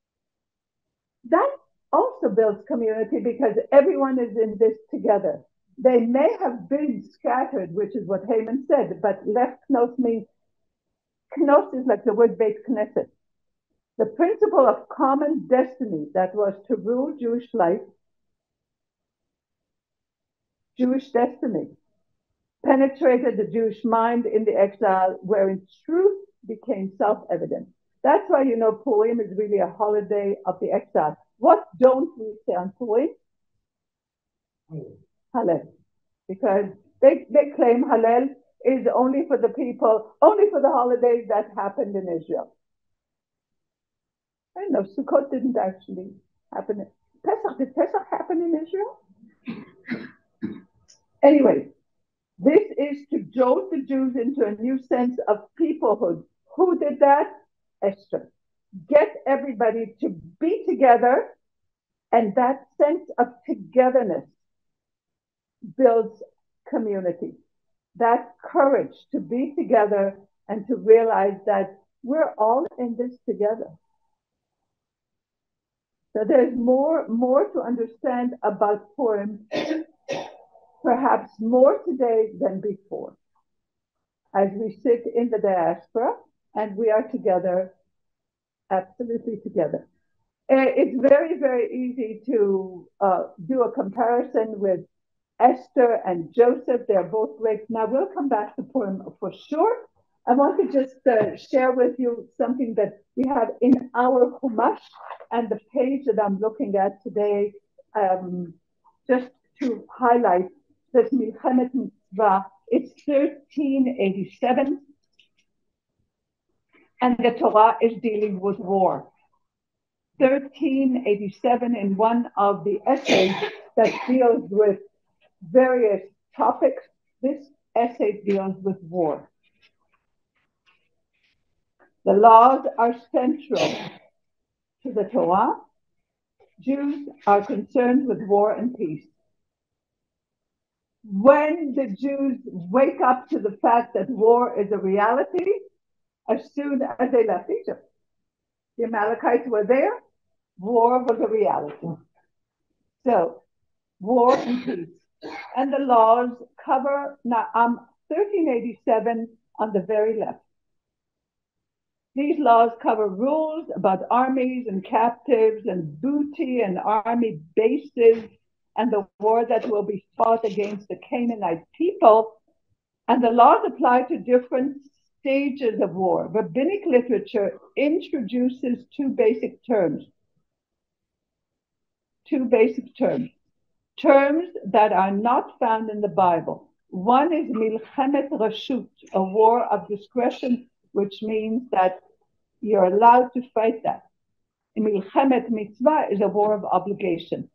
That also builds community because everyone is in this together. They may have been scattered, which is what Haman said, but Lech Knos means, Knos is like the word Beit Knesset. The principle of common destiny that was to rule Jewish life, Jewish destiny, penetrated the Jewish mind in the exile, wherein truth became self-evident. That's why, Purim is really a holiday of the exile. What don't we say on Purim? Hallel. Because they claim Hallel is only for the people, only for the holidays that happened in Israel. I know, Sukkot didn't actually happen. Did Pesach happen in Israel? Anyway, this is to jolt the Jews into a new sense of peoplehood. Who did that? Esther. Get everybody to be together, and that sense of togetherness builds community. That courage to be together and to realize that we're all in this together. So there's more to understand about Purim, perhaps more today than before, as we sit in the diaspora and we are together, absolutely together. It's very, very easy to do a comparison with Esther and Joseph. They're both great. Now we'll come back to Purim for sure. I want to just share with you something that we have in our Chumash and the page that I'm looking at today, just to highlight this Milchemet Mitzvah, it's 1387, and the Torah is dealing with war. 1387 in one of the essays that deals with various topics. This essay deals with war. The laws are central to the Torah. Jews are concerned with war and peace. When the Jews wake up to the fact that war is a reality, as soon as they left Egypt, the Amalekites were there, war was a reality. So, war and peace. And the laws cover 1387 on the very left. These laws cover rules about armies and captives and booty and army bases and the war that will be fought against the Canaanite people. And the laws apply to different stages of war. Rabbinic literature introduces two basic terms. Terms that are not found in the Bible. One is Milchemet Rashut, a war of discretion, which means that you're allowed to fight that. Milchemet Mitzvah is a war of obligation.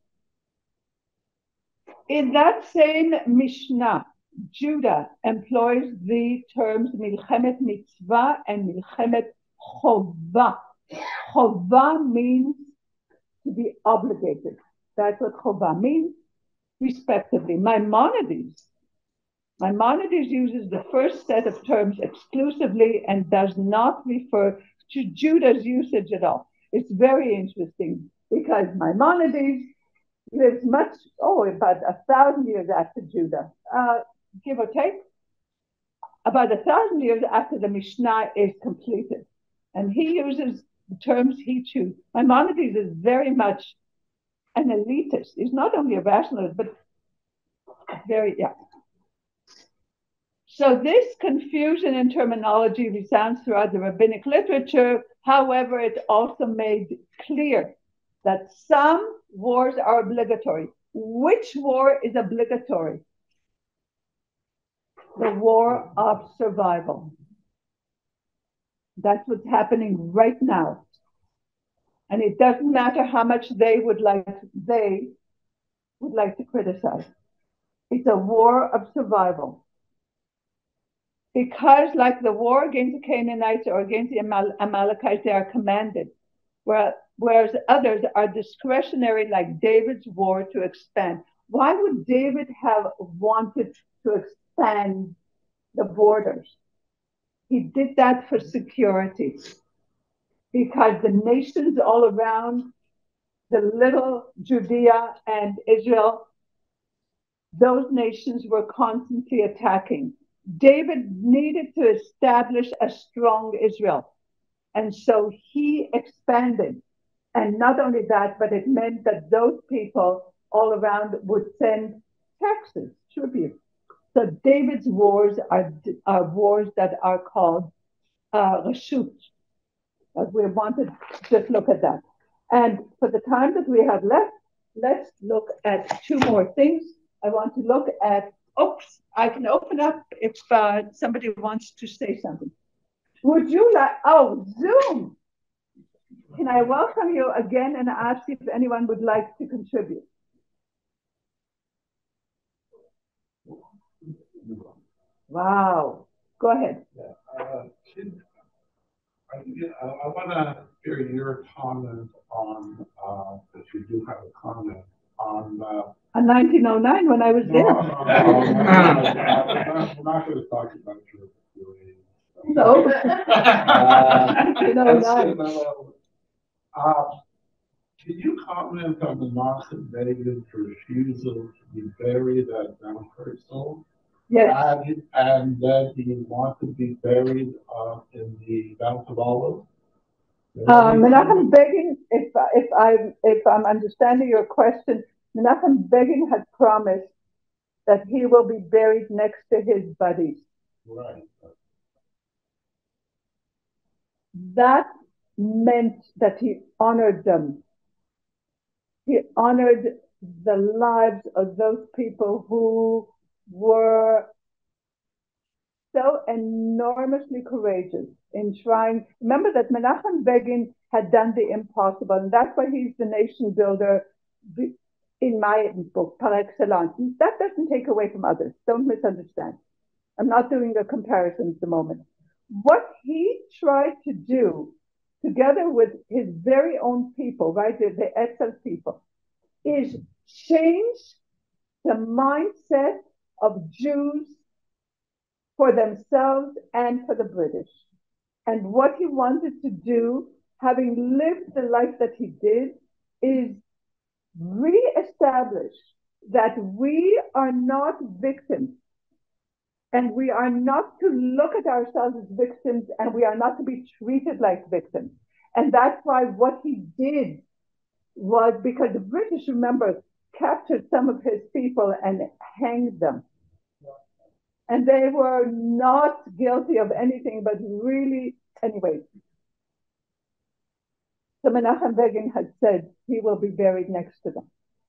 In that same Mishnah, Judah employs the terms Milchemet Mitzvah and Milchemet Chovah. Chovah means to be obligated. That's what Chovah means, respectively. Maimonides uses the first set of terms exclusively and does not refer to Judah's usage at all. It's very interesting because Maimonides lives about 1,000 years after Judah, give or take, about 1,000 years after the Mishnah is completed. And he uses the terms he chooses. Maimonides is very much an elitist. He's not only a rationalist, but So this confusion in terminology resounds throughout the rabbinic literature. However, it also made clear that some wars are obligatory. Which war is obligatory? The war of survival. That's what's happening right now. And it doesn't matter how much they would like to criticize. It's a war of survival. Because like the war against the Canaanites or against the Amalekites, they are commanded. Whereas others are discretionary, like David's war to expand. Why would David have wanted to expand the borders? He did that for security. Because the nations all around, the little Judea and Israel, those nations were constantly attacking. David needed to establish a strong Israel. And so he expanded. And not only that, but it meant that those people all around would send taxes, tribute. So David's wars are wars that are called Rashut. We want to just look at that. And for the time that we have left, let's look at two more things. I want to look at, I can open up if somebody wants to say something. Would you like, Zoom. Can I welcome you again and ask if anyone would like to contribute? Wow. Go ahead. I want to hear your comment on, if you do have a comment, on 1909 when I was there. We're not going to talk about your age. No. 1909. Can you comment on the Menachem Begin's refusal to be buried at Mount Herzl? Yes. And that he wanted to be buried in the Mount of Olives? Menachem Begin, if I'm understanding your question, Menachem Begin had promised that he will be buried next to his buddies. Right. That meant that he honored them. He honored the lives of those people who were so enormously courageous in trying. Remember that Menachem Begin had done the impossible, and that's why he's the nation builder in my book, par excellence. That doesn't take away from others. Don't misunderstand. I'm not doing a comparison at the moment. What he tried to do, together with his very own people, right, the Etzel people, is change the mindset of Jews for themselves and for the British. And what he wanted to do, having lived the life that he did, is re-establish that we are not victims. And we are not to look at ourselves as victims, and we are not to be treated like victims. And that's why what he did was, because the British, remember, captured some of his people and hanged them. And they were not guilty of anything, but really, anyway. So Menachem Begin had said he will be buried next to them.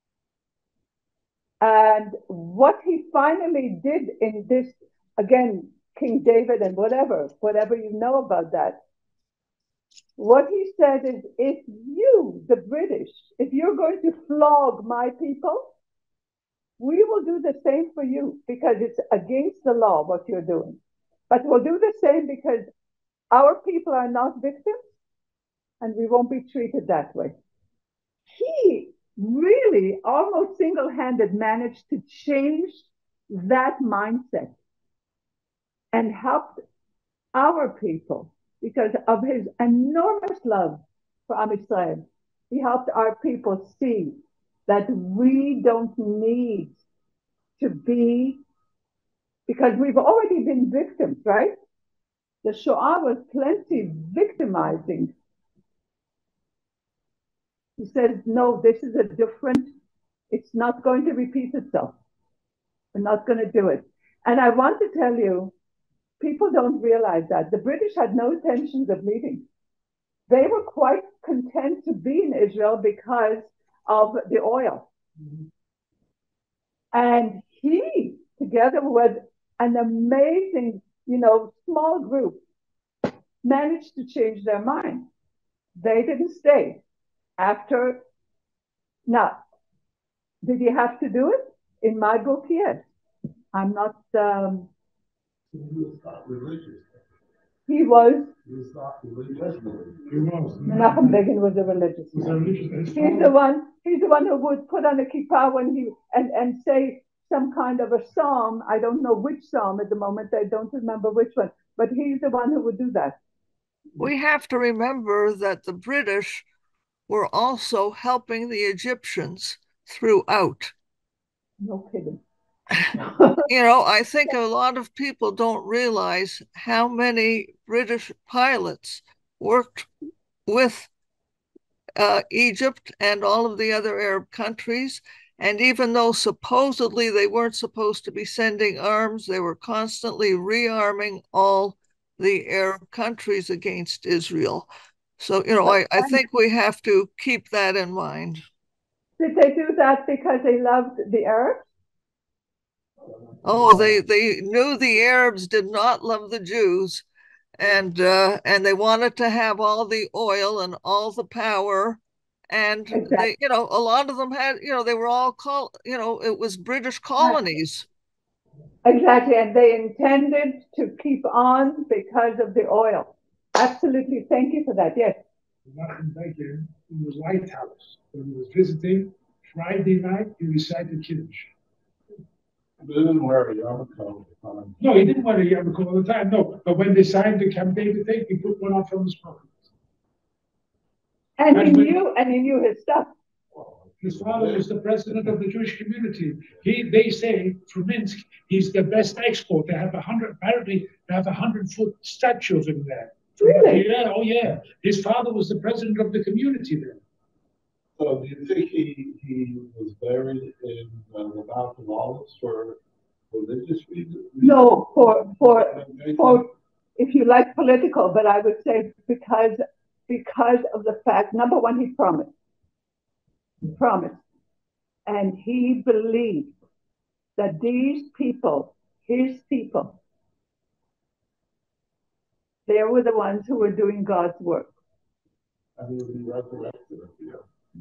And what he finally did in this, again, King David and whatever you know about that, what he said is, if you, the British, if you're going to flog my people, we will do the same for you, because it's against the law what you're doing. But we'll do the same because our people are not victims, and we won't be treated that way. He really almost single-handed managed to change that mindset and helped our people because of his enormous love for Am Yisrael. He helped our people see that we don't need to be, because we've already been victims, right? The Shoah was plenty victimizing. He says, no, this is a different, it's not going to repeat itself. We're not going to do it. And I want to tell you, people don't realize that. The British had no intentions of leaving. They were quite content to be in Israel because of the oil. Mm-hmm. And he, together with an amazing, small group, managed to change their mind. They didn't stay. Now, did he have to do it? In my book, yes. I'm not. He was not religious. He was. He was not religious. He was. Menachem Begin was a religious man. He's the one who would put on a kippah when he and say some kind of a psalm. I don't know which psalm at the moment. I don't remember which one. But he's the one who would do that. We have to remember that the British were also helping the Egyptians throughout. No kidding. I think a lot of people don't realize how many British pilots worked with Egypt and all of the other Arab countries. And even though supposedly they weren't supposed to be sending arms, they were constantly rearming all the Arab countries against Israel. So, I think we have to keep that in mind. Did they do that because they loved the Arabs? Oh, they knew the Arabs did not love the Jews, and they wanted to have all the oil and all the power, and exactly. They, a lot of them had, they were all it was British colonies. Exactly, and they intended to keep on because of the oil. Absolutely, thank you for that. Yes. Menachem Begin in the White House when he was visiting Friday night, he recited Kiddush. But he didn't wear a yarmulke all the time. No, he didn't wear a yarmulke all the time. No, but when they signed the Camp David thing, he put one on from his pocket. And he knew his stuff. His father was the president of the Jewish community. They say from Minsk, he's the best export. They have 100-foot statue of him there. Really? Yeah, oh yeah. His father was the president of the community there. So do you think he was buried in the Mount of Olives for religious reasons? No, for if you like political, but I would say because of the fact, number one, he promised. And he believed that these people, his people, they were the ones who were doing God's work. And he will be resurrected at the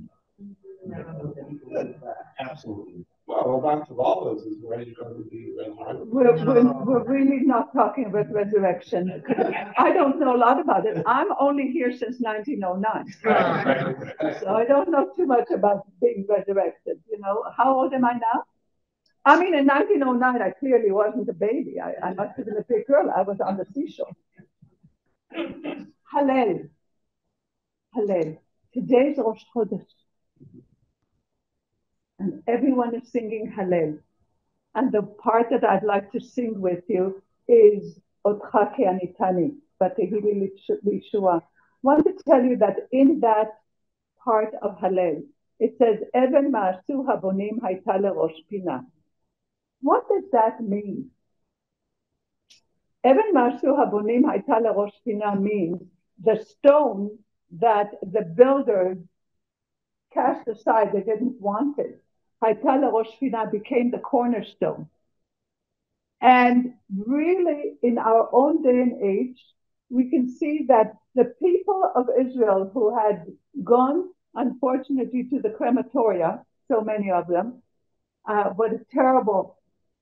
end. Absolutely. Well, about the olives is where you're going to be resurrected. We're really not talking about resurrection. I don't know a lot about it. I'm only here since 1909. So I don't know too much about being resurrected. You know, how old am I now? I mean, in 1909, I clearly wasn't a baby. I must have been a big girl. I was on the seashore. Hallel. Hallel. Today's Rosh Chodesh. And everyone is singing Hallel. And the part that I'd like to sing with you is Otcha Ki Anitani, Vatehili Lishua. I want to tell you that in that part of Hallel, it says, Even Ma'asu Habonim Hayta Lerosh Pina. What does that mean? Even Ma'asu Habonim Hayta Lerosh Pina means the stone that the builders cast aside, they didn't want it. Hayta Lerosh Pina became the cornerstone. And really, in our own day and age, we can see that the people of Israel who had gone, unfortunately, to the crematoria, so many of them, what a terrible,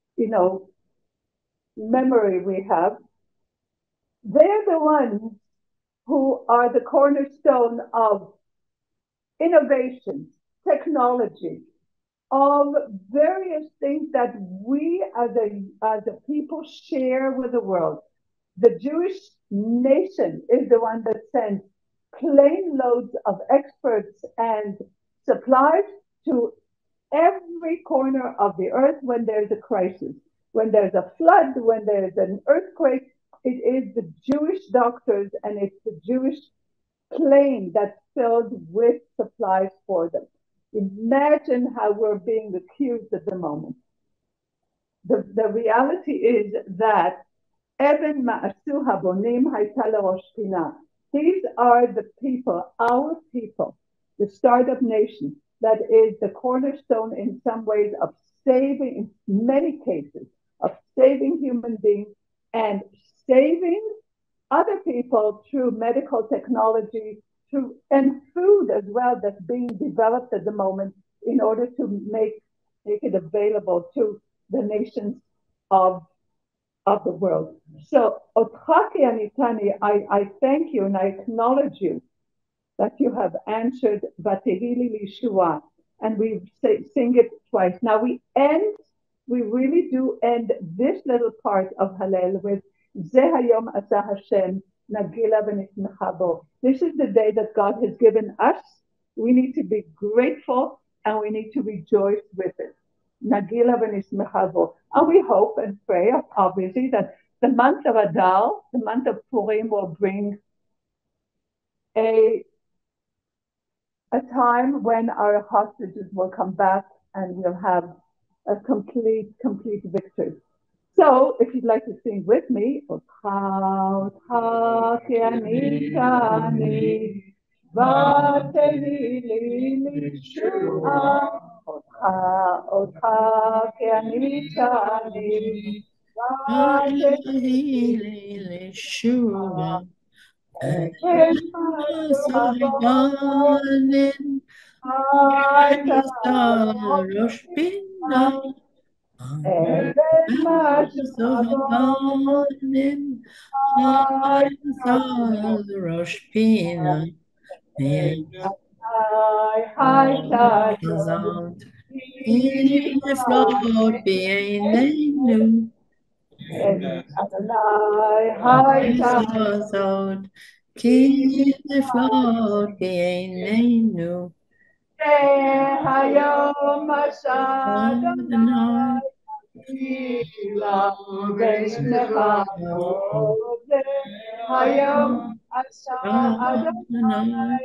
memory we have. They're the ones who are the cornerstone of innovation, technology, of various things that we as a people share with the world. The Jewish nation is the one that sends plane loads of experts and supplies to every corner of the earth when there's a crisis. When there's a flood, when there's an earthquake, it is the Jewish doctors and it's the Jewish plane that's filled with supplies for them. Imagine how we're being accused at the moment. The reality is that Even Ma'asu Habonim Hayta Lerosh Pina. These are the people, our people, the startup nation, that is the cornerstone in some ways of saving, in many cases, of saving human beings and saving other people through medical technology, and food as well that's being developed at the moment in order to make it available to the nations of the world. So, Otcha Ki Anitani, I thank you and I acknowledge you that you have answered Vatehili Lishua, and we sing it twice. Now we really do end this little part of Hallel with Ze Hayom Asa Hashem Nagila V'Nismecha Bo. This is the day that God has given us. We need to be grateful and we need to rejoice with it. Nagila V'Nismecha Bo. And we hope and pray, obviously, that the month of Adar, the month of Purim, will bring a time when our hostages will come back and we'll have a complete victory. So, if you'd like to sing with me, Otcha Ki Anitani, Vatehili Lishua, Otcha Ki Anitani, Vatehili Lishua, Even Ma'asu Habonim Hayta Lerosh Pina. Even Ma'asu Habonim Hayta Lerosh Pina. Hazard in the flood beinenu. Hazard in the flood beinenu. Hayom Asa Adonai Hayom Asa Adonai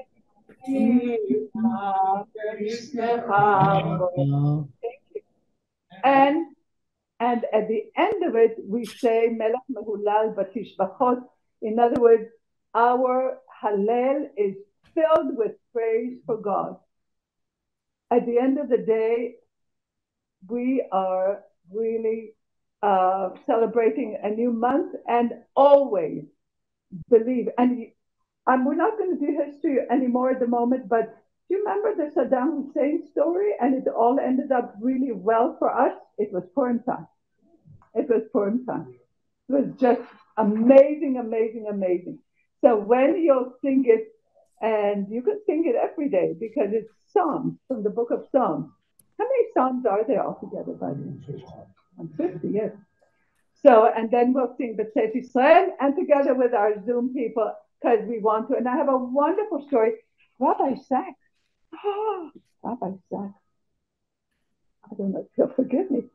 And at the end of it, we say Melech Mehulal Batishbachot. In other words, our Hallel is filled with praise for God. At the end of the day, we are really celebrating a new month, and always believe. And we're not going to do history anymore at the moment, but do you remember the Saddam Hussein story? And it all ended up really well for us. It was Purim time. It was Purim time. It was just amazing, amazing, amazing. So when you'll sing it, and you can sing it every day because it's Psalms from the book of Psalms. How many Psalms are there altogether, by the way? 150, yes. So, and then we'll sing the thesis and together with our Zoom people, because we want to. And I have a wonderful story. Rabbi Sacks. Oh, Rabbi Sacks. I don't know if he'll forgive me.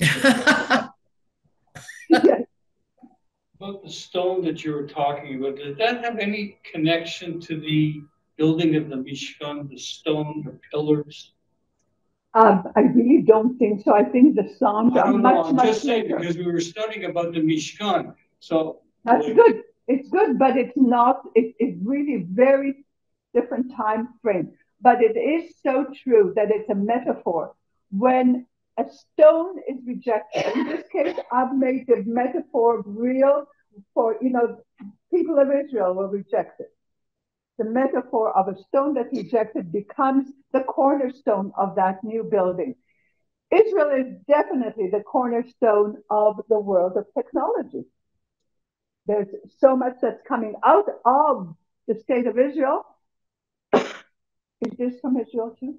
Yes. About the stone that you were talking about, does that have any connection to the building of the Mishkan, the stone, the pillars? I really don't think so. I think the Psalms are much, I'm much just saying, later. because we were studying about the Mishkan. So that's good. It's good, but it's not. It's really very different time frame. But it is so true that it's a metaphor. When a stone is rejected, in this case, I've made the metaphor real for, people of Israel were rejected. The metaphor of a stone that's rejected becomes the cornerstone of that new building. Israel is definitely the cornerstone of the world of technology. There's so much that's coming out of the state of Israel. Is this from Israel too?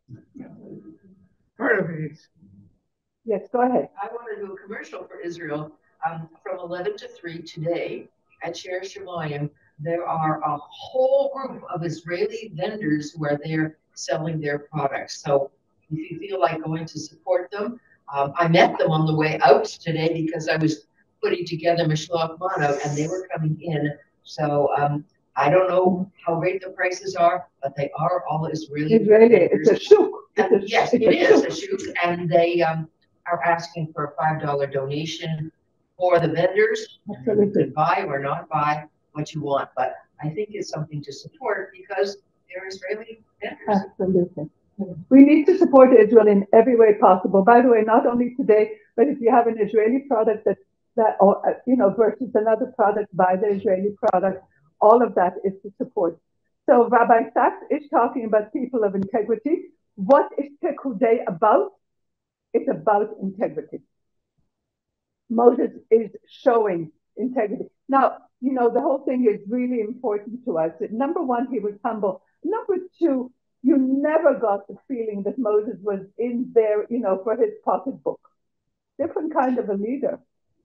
Part of it is. Yes, go ahead. I want to do a commercial for Israel. From 11 to 3 today at Share Shemayim, there are a whole group of Israeli vendors who are there selling their products. So if you feel like going to support them, I met them on the way out today because I was putting together Mishloach Mano and they were coming in. So I don't know how great the prices are, but they are all Israeli. It's a shuk. Yes, it is a shuk, and they are asking for a $5 donation for the vendors. Absolutely. You can buy or not buy what you want, but I think it's something to support because they're Israeli vendors. Absolutely. We need to support Israel in every way possible. By the way, not only today, but if you have an Israeli product versus another product by the Israeli product, all of that is to support. So Rabbi Sacks is talking about people of integrity. What is Pekudei about? It's about integrity. Moses is showing integrity. Now, the whole thing is really important to us. Number one, he was humble. Number two, you never got the feeling that Moses was in there, for his pocketbook. Different kind of a leader,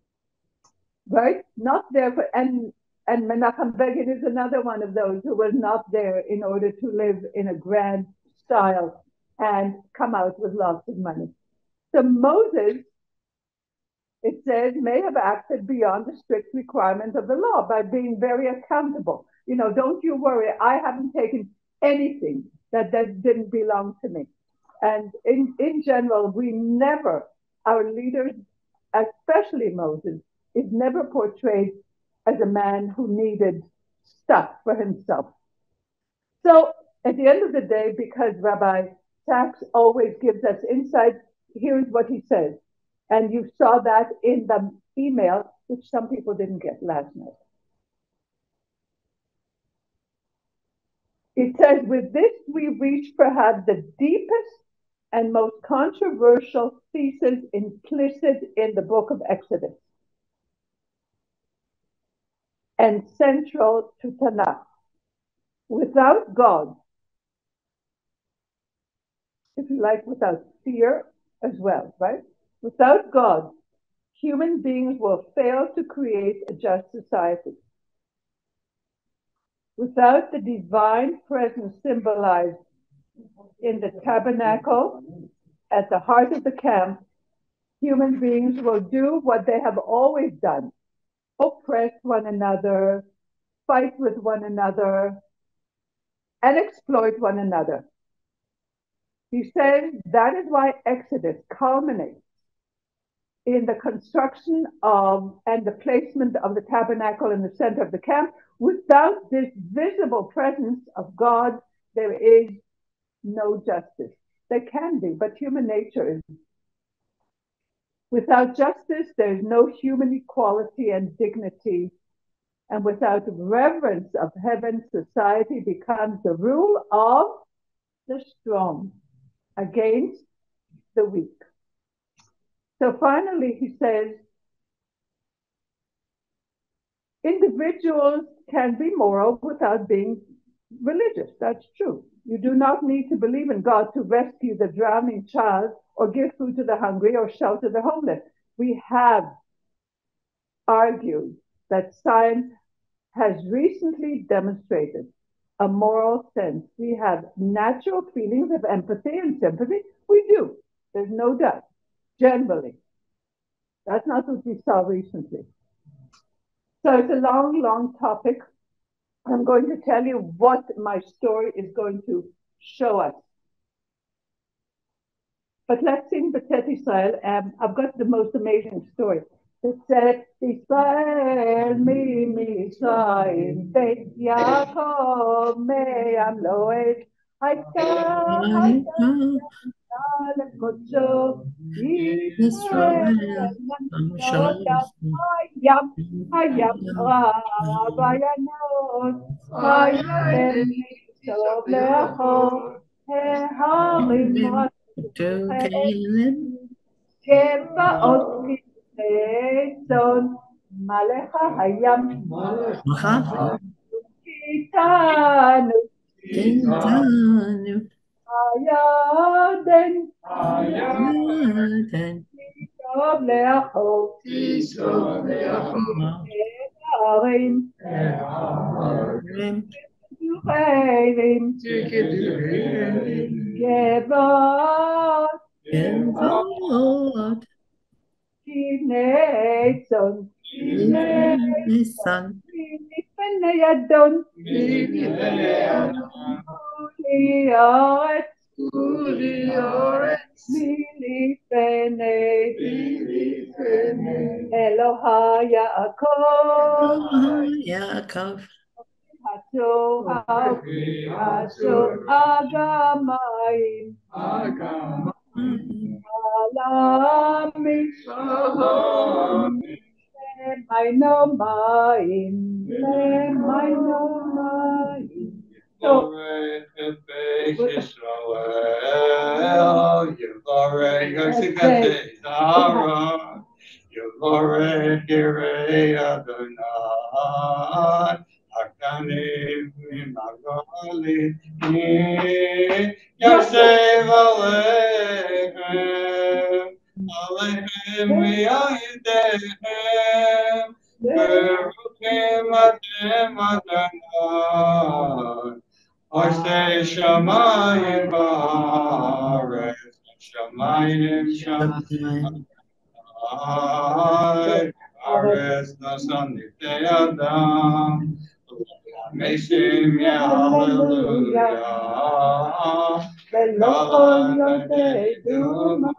right? Not there for, and Menachem Begin is another one of those who was not there in order to live in a grand style and come out with lots of money. So Moses, it says, may have acted beyond the strict requirements of the law by being very accountable. Don't you worry, I haven't taken anything that didn't belong to me. And in general, our leaders, especially Moses, is never portrayed as a man who needed stuff for himself. So at the end of the day, because Rabbi Sacks always gives us insight, here's what he says. And you saw that in the email, which some people didn't get last night. It says, with this, we reach perhaps the deepest and most controversial thesis implicit in the book of Exodus and central to Tanakh. Without God, if you like, without fear as well, right? Without God, human beings will fail to create a just society. Without the divine presence symbolized in the tabernacle at the heart of the camp, human beings will do what they have always done: oppress one another, fight with one another, and exploit one another. He says that is why Exodus culminates in the construction of and the placement of the tabernacle in the center of the camp. Without this visible presence of God, there is no justice. There can be, but human nature is Without justice, there's no human equality and dignity. And without reverence of heaven, society becomes the rule of the strong against the weak. So finally, he says, individuals can be moral without being religious. That's true. You do not need to believe in God to rescue the drowning child or give food to the hungry or shelter the homeless. We have argued that science has recently demonstrated a moral sense. We have natural feelings of empathy and sympathy. We do. There's no doubt. Generally. That's not what we saw recently. So it's a long, long topic. I'm going to tell you what my story is going to show us. But let's sing B'Tet Israel. I've got the most amazing story. B'Tet Israel miMitzrayim Beit Yaakov me'am lo'ed Hayta lekodsho Yisrael hayam rab hayanot hayalem tov le'achor Harim to Caleb, גבעות צאן מלך הים איתנו Kintanu, הירדן Yarden, טוב לאחור הערים Rim, חיילים גבעות Kevod, קני צאן Nisan, לפני אדון כולי אורץ מלפני אלוהי יעקב Yaakov, עשו אגמים על המצרים למיינו מים Yivore Kirei Adonai Hakanim Magali Yosef Aleichem Aleichem V'Yayidechem Beruchim Atem Adonai Orsei Shamayim Ba'aretz Shamayim Shamayim Ares Nasan Nitei Adam Mesim Hallelujah Velochon Yotei Duma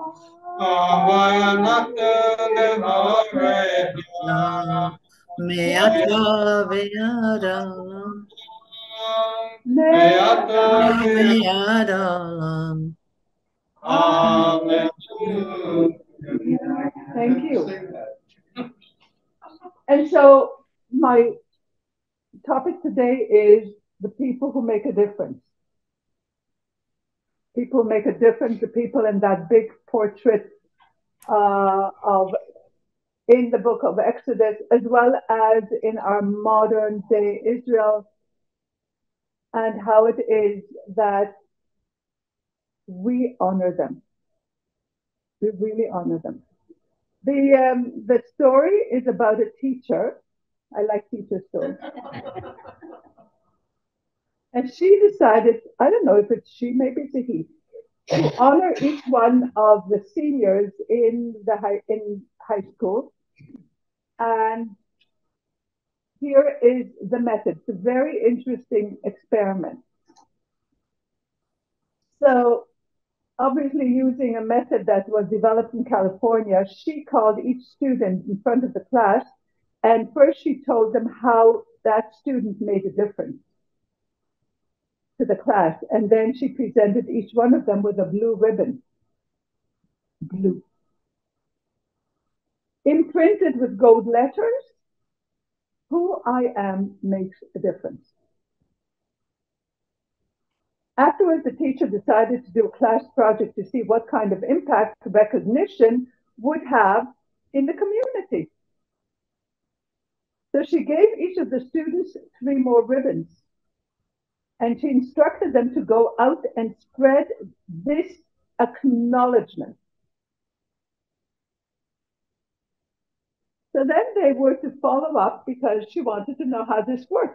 Vayanachnu Nevarech Me'ata ve'adam, Me'ata ve'adam, Hallelujah. Thank you. And so my topic today is the people who make a difference. People who make a difference, the people in that big portrait in the book of Exodus, as well as in our modern day Israel, and how it is that we honor them. We really honor them. The story is about a teacher. I like teacher stories. And she decided, I don't know if it's she, maybe it's a he, to honor each one of the seniors in high school. And here is the method. It's a very interesting experiment. So obviously using a method that was developed in California, she called each student in front of the class, and first she told them how that student made a difference to the class, and then she presented each one of them with a blue ribbon. Blue. printed with gold letters, "Who I am makes a difference." Afterwards, the teacher decided to do a class project to see what kind of impact recognition would have in the community. So she gave each of the students 3 more ribbons, and she instructed them to go out and spread this acknowledgement. So then they were to follow up because she wanted to know how this worked.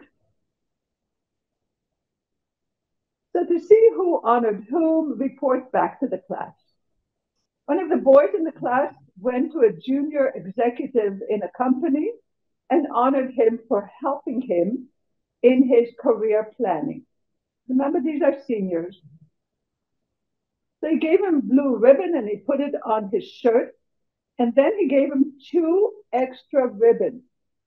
So to see who honored whom, report back to the class. One of the boys in the class went to a junior executive in a company and honored him for helping him in his career planning. Remember, these are seniors. So he gave him a blue ribbon and he put it on his shirt. And then he gave him 2 extra ribbons.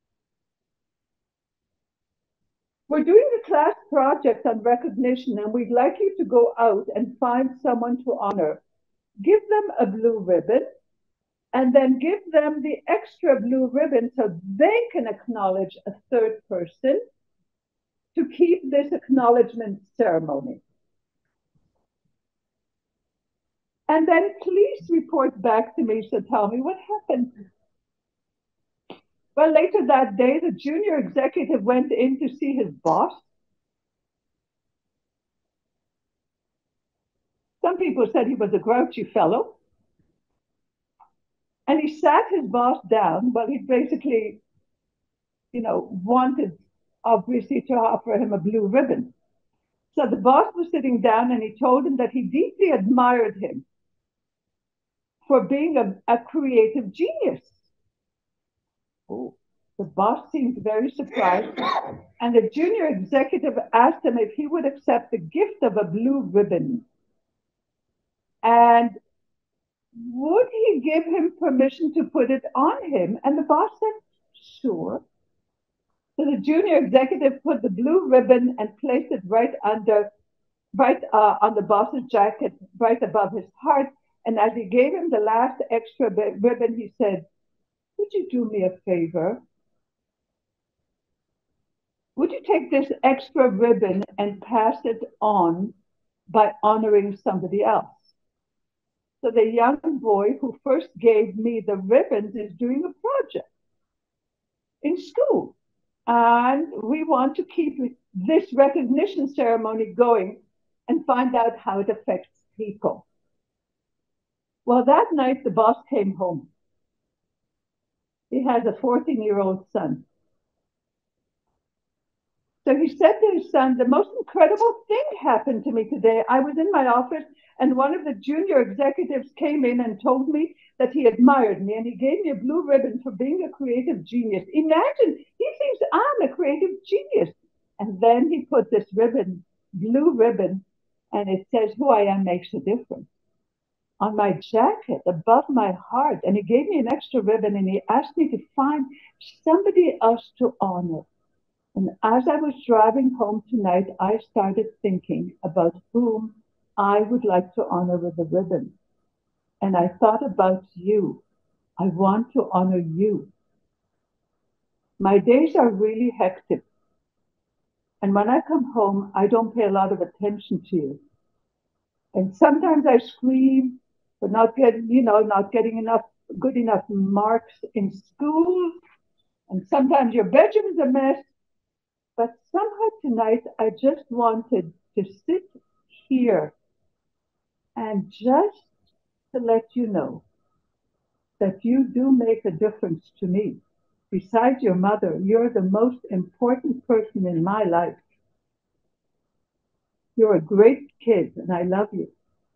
We're doing a class project on recognition, and we'd like you to go out and find someone to honor. Give them a blue ribbon, and then give them the extra blue ribbon so they can acknowledge a 3rd person to keep this acknowledgement ceremony. And then please report back to me, so tell me what happened. Well, later that day, the junior executive went in to see his boss. Some people said he was a grouchy fellow. And he sat his boss down. Well, he basically, wanted, obviously, to offer him a blue ribbon. So the boss was sitting down and he told him that he deeply admired him for being a creative genius. Oh, the boss seemed very surprised, and the junior executive asked him if he would accept the gift of a blue ribbon. And would he give him permission to put it on him? And the boss said, sure. So the junior executive put the blue ribbon and placed it right on the boss's jacket, right above his heart. And as he gave him the last extra ribbon, he said, would you do me a favor? Would you take this extra ribbon and pass it on by honoring somebody else? So the young boy who first gave me the ribbons is doing a project in school. And we want to keep this recognition ceremony going and find out how it affects people. Well, that night, the boss came home. He has a 14-year-old son. So he said to his son, the most incredible thing happened to me today. I was in my office and one of the junior executives came in and told me that he admired me and he gave me a blue ribbon for being a creative genius. Imagine, he thinks I'm a creative genius. And then he put this ribbon, blue ribbon, and it says, who I am makes a difference, on my jacket above my heart. And he gave me an extra ribbon and he asked me to find somebody else to honor. And as I was driving home tonight, I started thinking about whom I would like to honor with a ribbon. And I thought about you. I want to honor you. My days are really hectic. And when I come home, I don't pay a lot of attention to you. And sometimes I scream for not getting good enough marks in school. And sometimes your bedroom's a mess. But somehow tonight, I just wanted to sit here and just to let you know that you do make a difference to me. Besides your mother, you're the most important person in my life. You're a great kid, and I love you.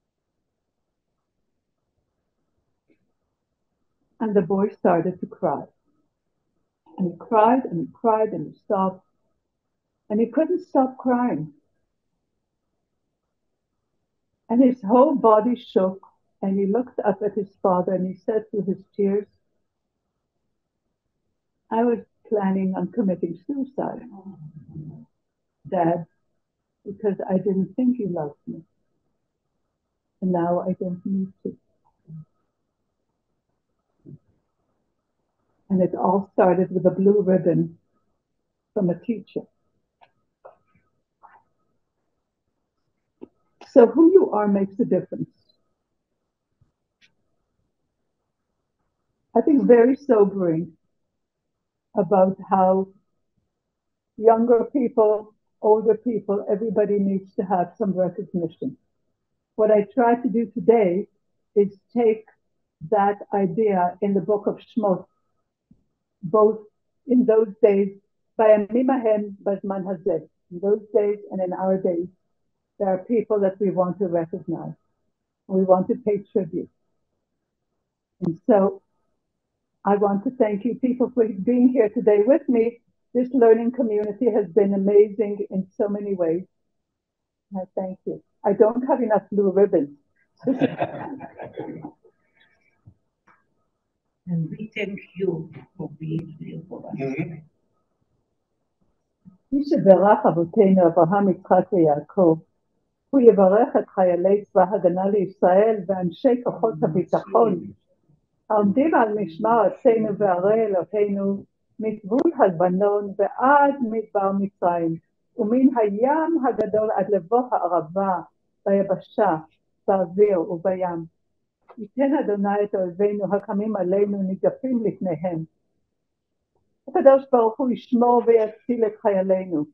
And the boy started to cry. And he cried, and he cried, and he sobbed. And he couldn't stop crying. And his whole body shook, and he looked up at his father, and he said through his tears, I was planning on committing suicide, Dad, because I didn't think you loved me. And now I don't need to. And it all started with a blue ribbon from a teacher. So who you are makes a difference. I think very sobering about how younger people, older people, everybody needs to have some recognition. What I try to do today is take that idea in the book of Shmot, both in those days, in those days and in our days, there are people that we want to recognize. We want to pay tribute. And so I want to thank you people for being here today with me. This learning community has been amazing in so many ways. I thank you. I don't have enough blue ribbons. And we thank you for being here for us. מי שברך אבותינו אברהם, יצחק ויעקב, הוא יברך את חיילי צבא הגנה לישראל ואנשי כוחות הביטחון העומדים על משמר ארצנו וערי אלוהינו מגבול הלבנון ועד מדבר מצרים ומן הים הגדול עד לבוא הערבה ביבשה, באוויר ובים. ייתן אדוני את אויבינו הקמים עלינו ניגפים לפניהם. הקדוש ברוך הוא ישמור ויציל את חיילינו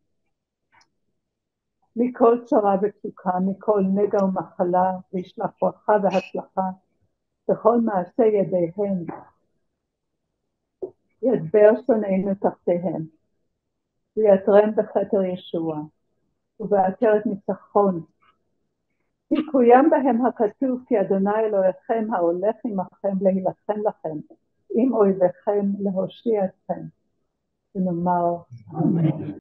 מכל צרה וצוקה, מכל נגע ומחלה, וישלח ברכה והצלחה בכל מעשה ידיהם. ידבר שונאינו תחתיהם, ויעטרם בכתר ישועה, ובעטרת ניצחון. יקוים בהם הכתוב, כי אדוני אלוהיכם ההולך עמכם להילחם לכם, עם אויביכם להושיע אתכם. ונאמר אמן.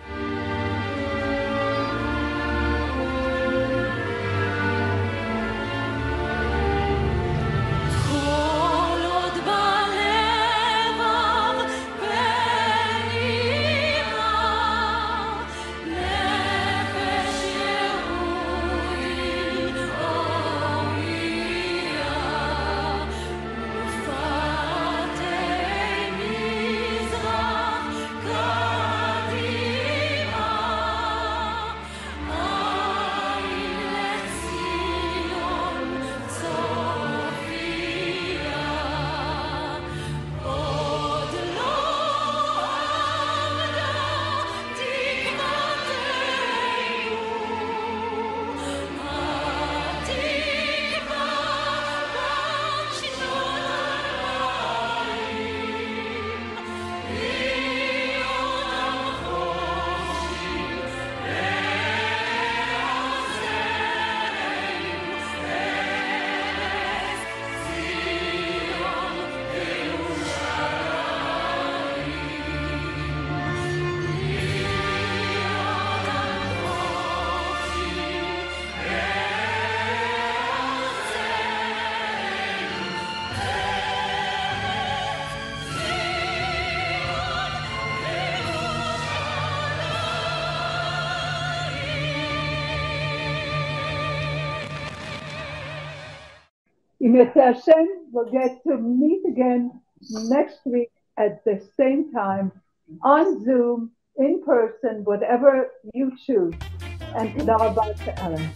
Im Yetzer Hashem, we'll get to meet again next week at the same time, on Zoom, in person, whatever you choose. And Toda Rabba to Ellen.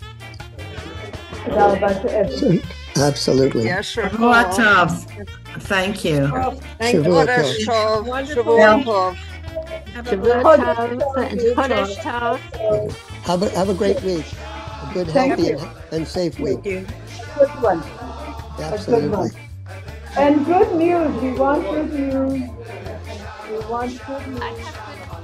Toda Rabba to everyone. Absolutely. Yes, sure. Shavua Tov. Thank you. Thank you. Shavua Tov. Wonderful. Shavua Tov. Shavua Tov and Chodesh Tov. Have a great week. A good, healthy, and safe week. Good one. Absolutely. And good news. We want good news. We want good news.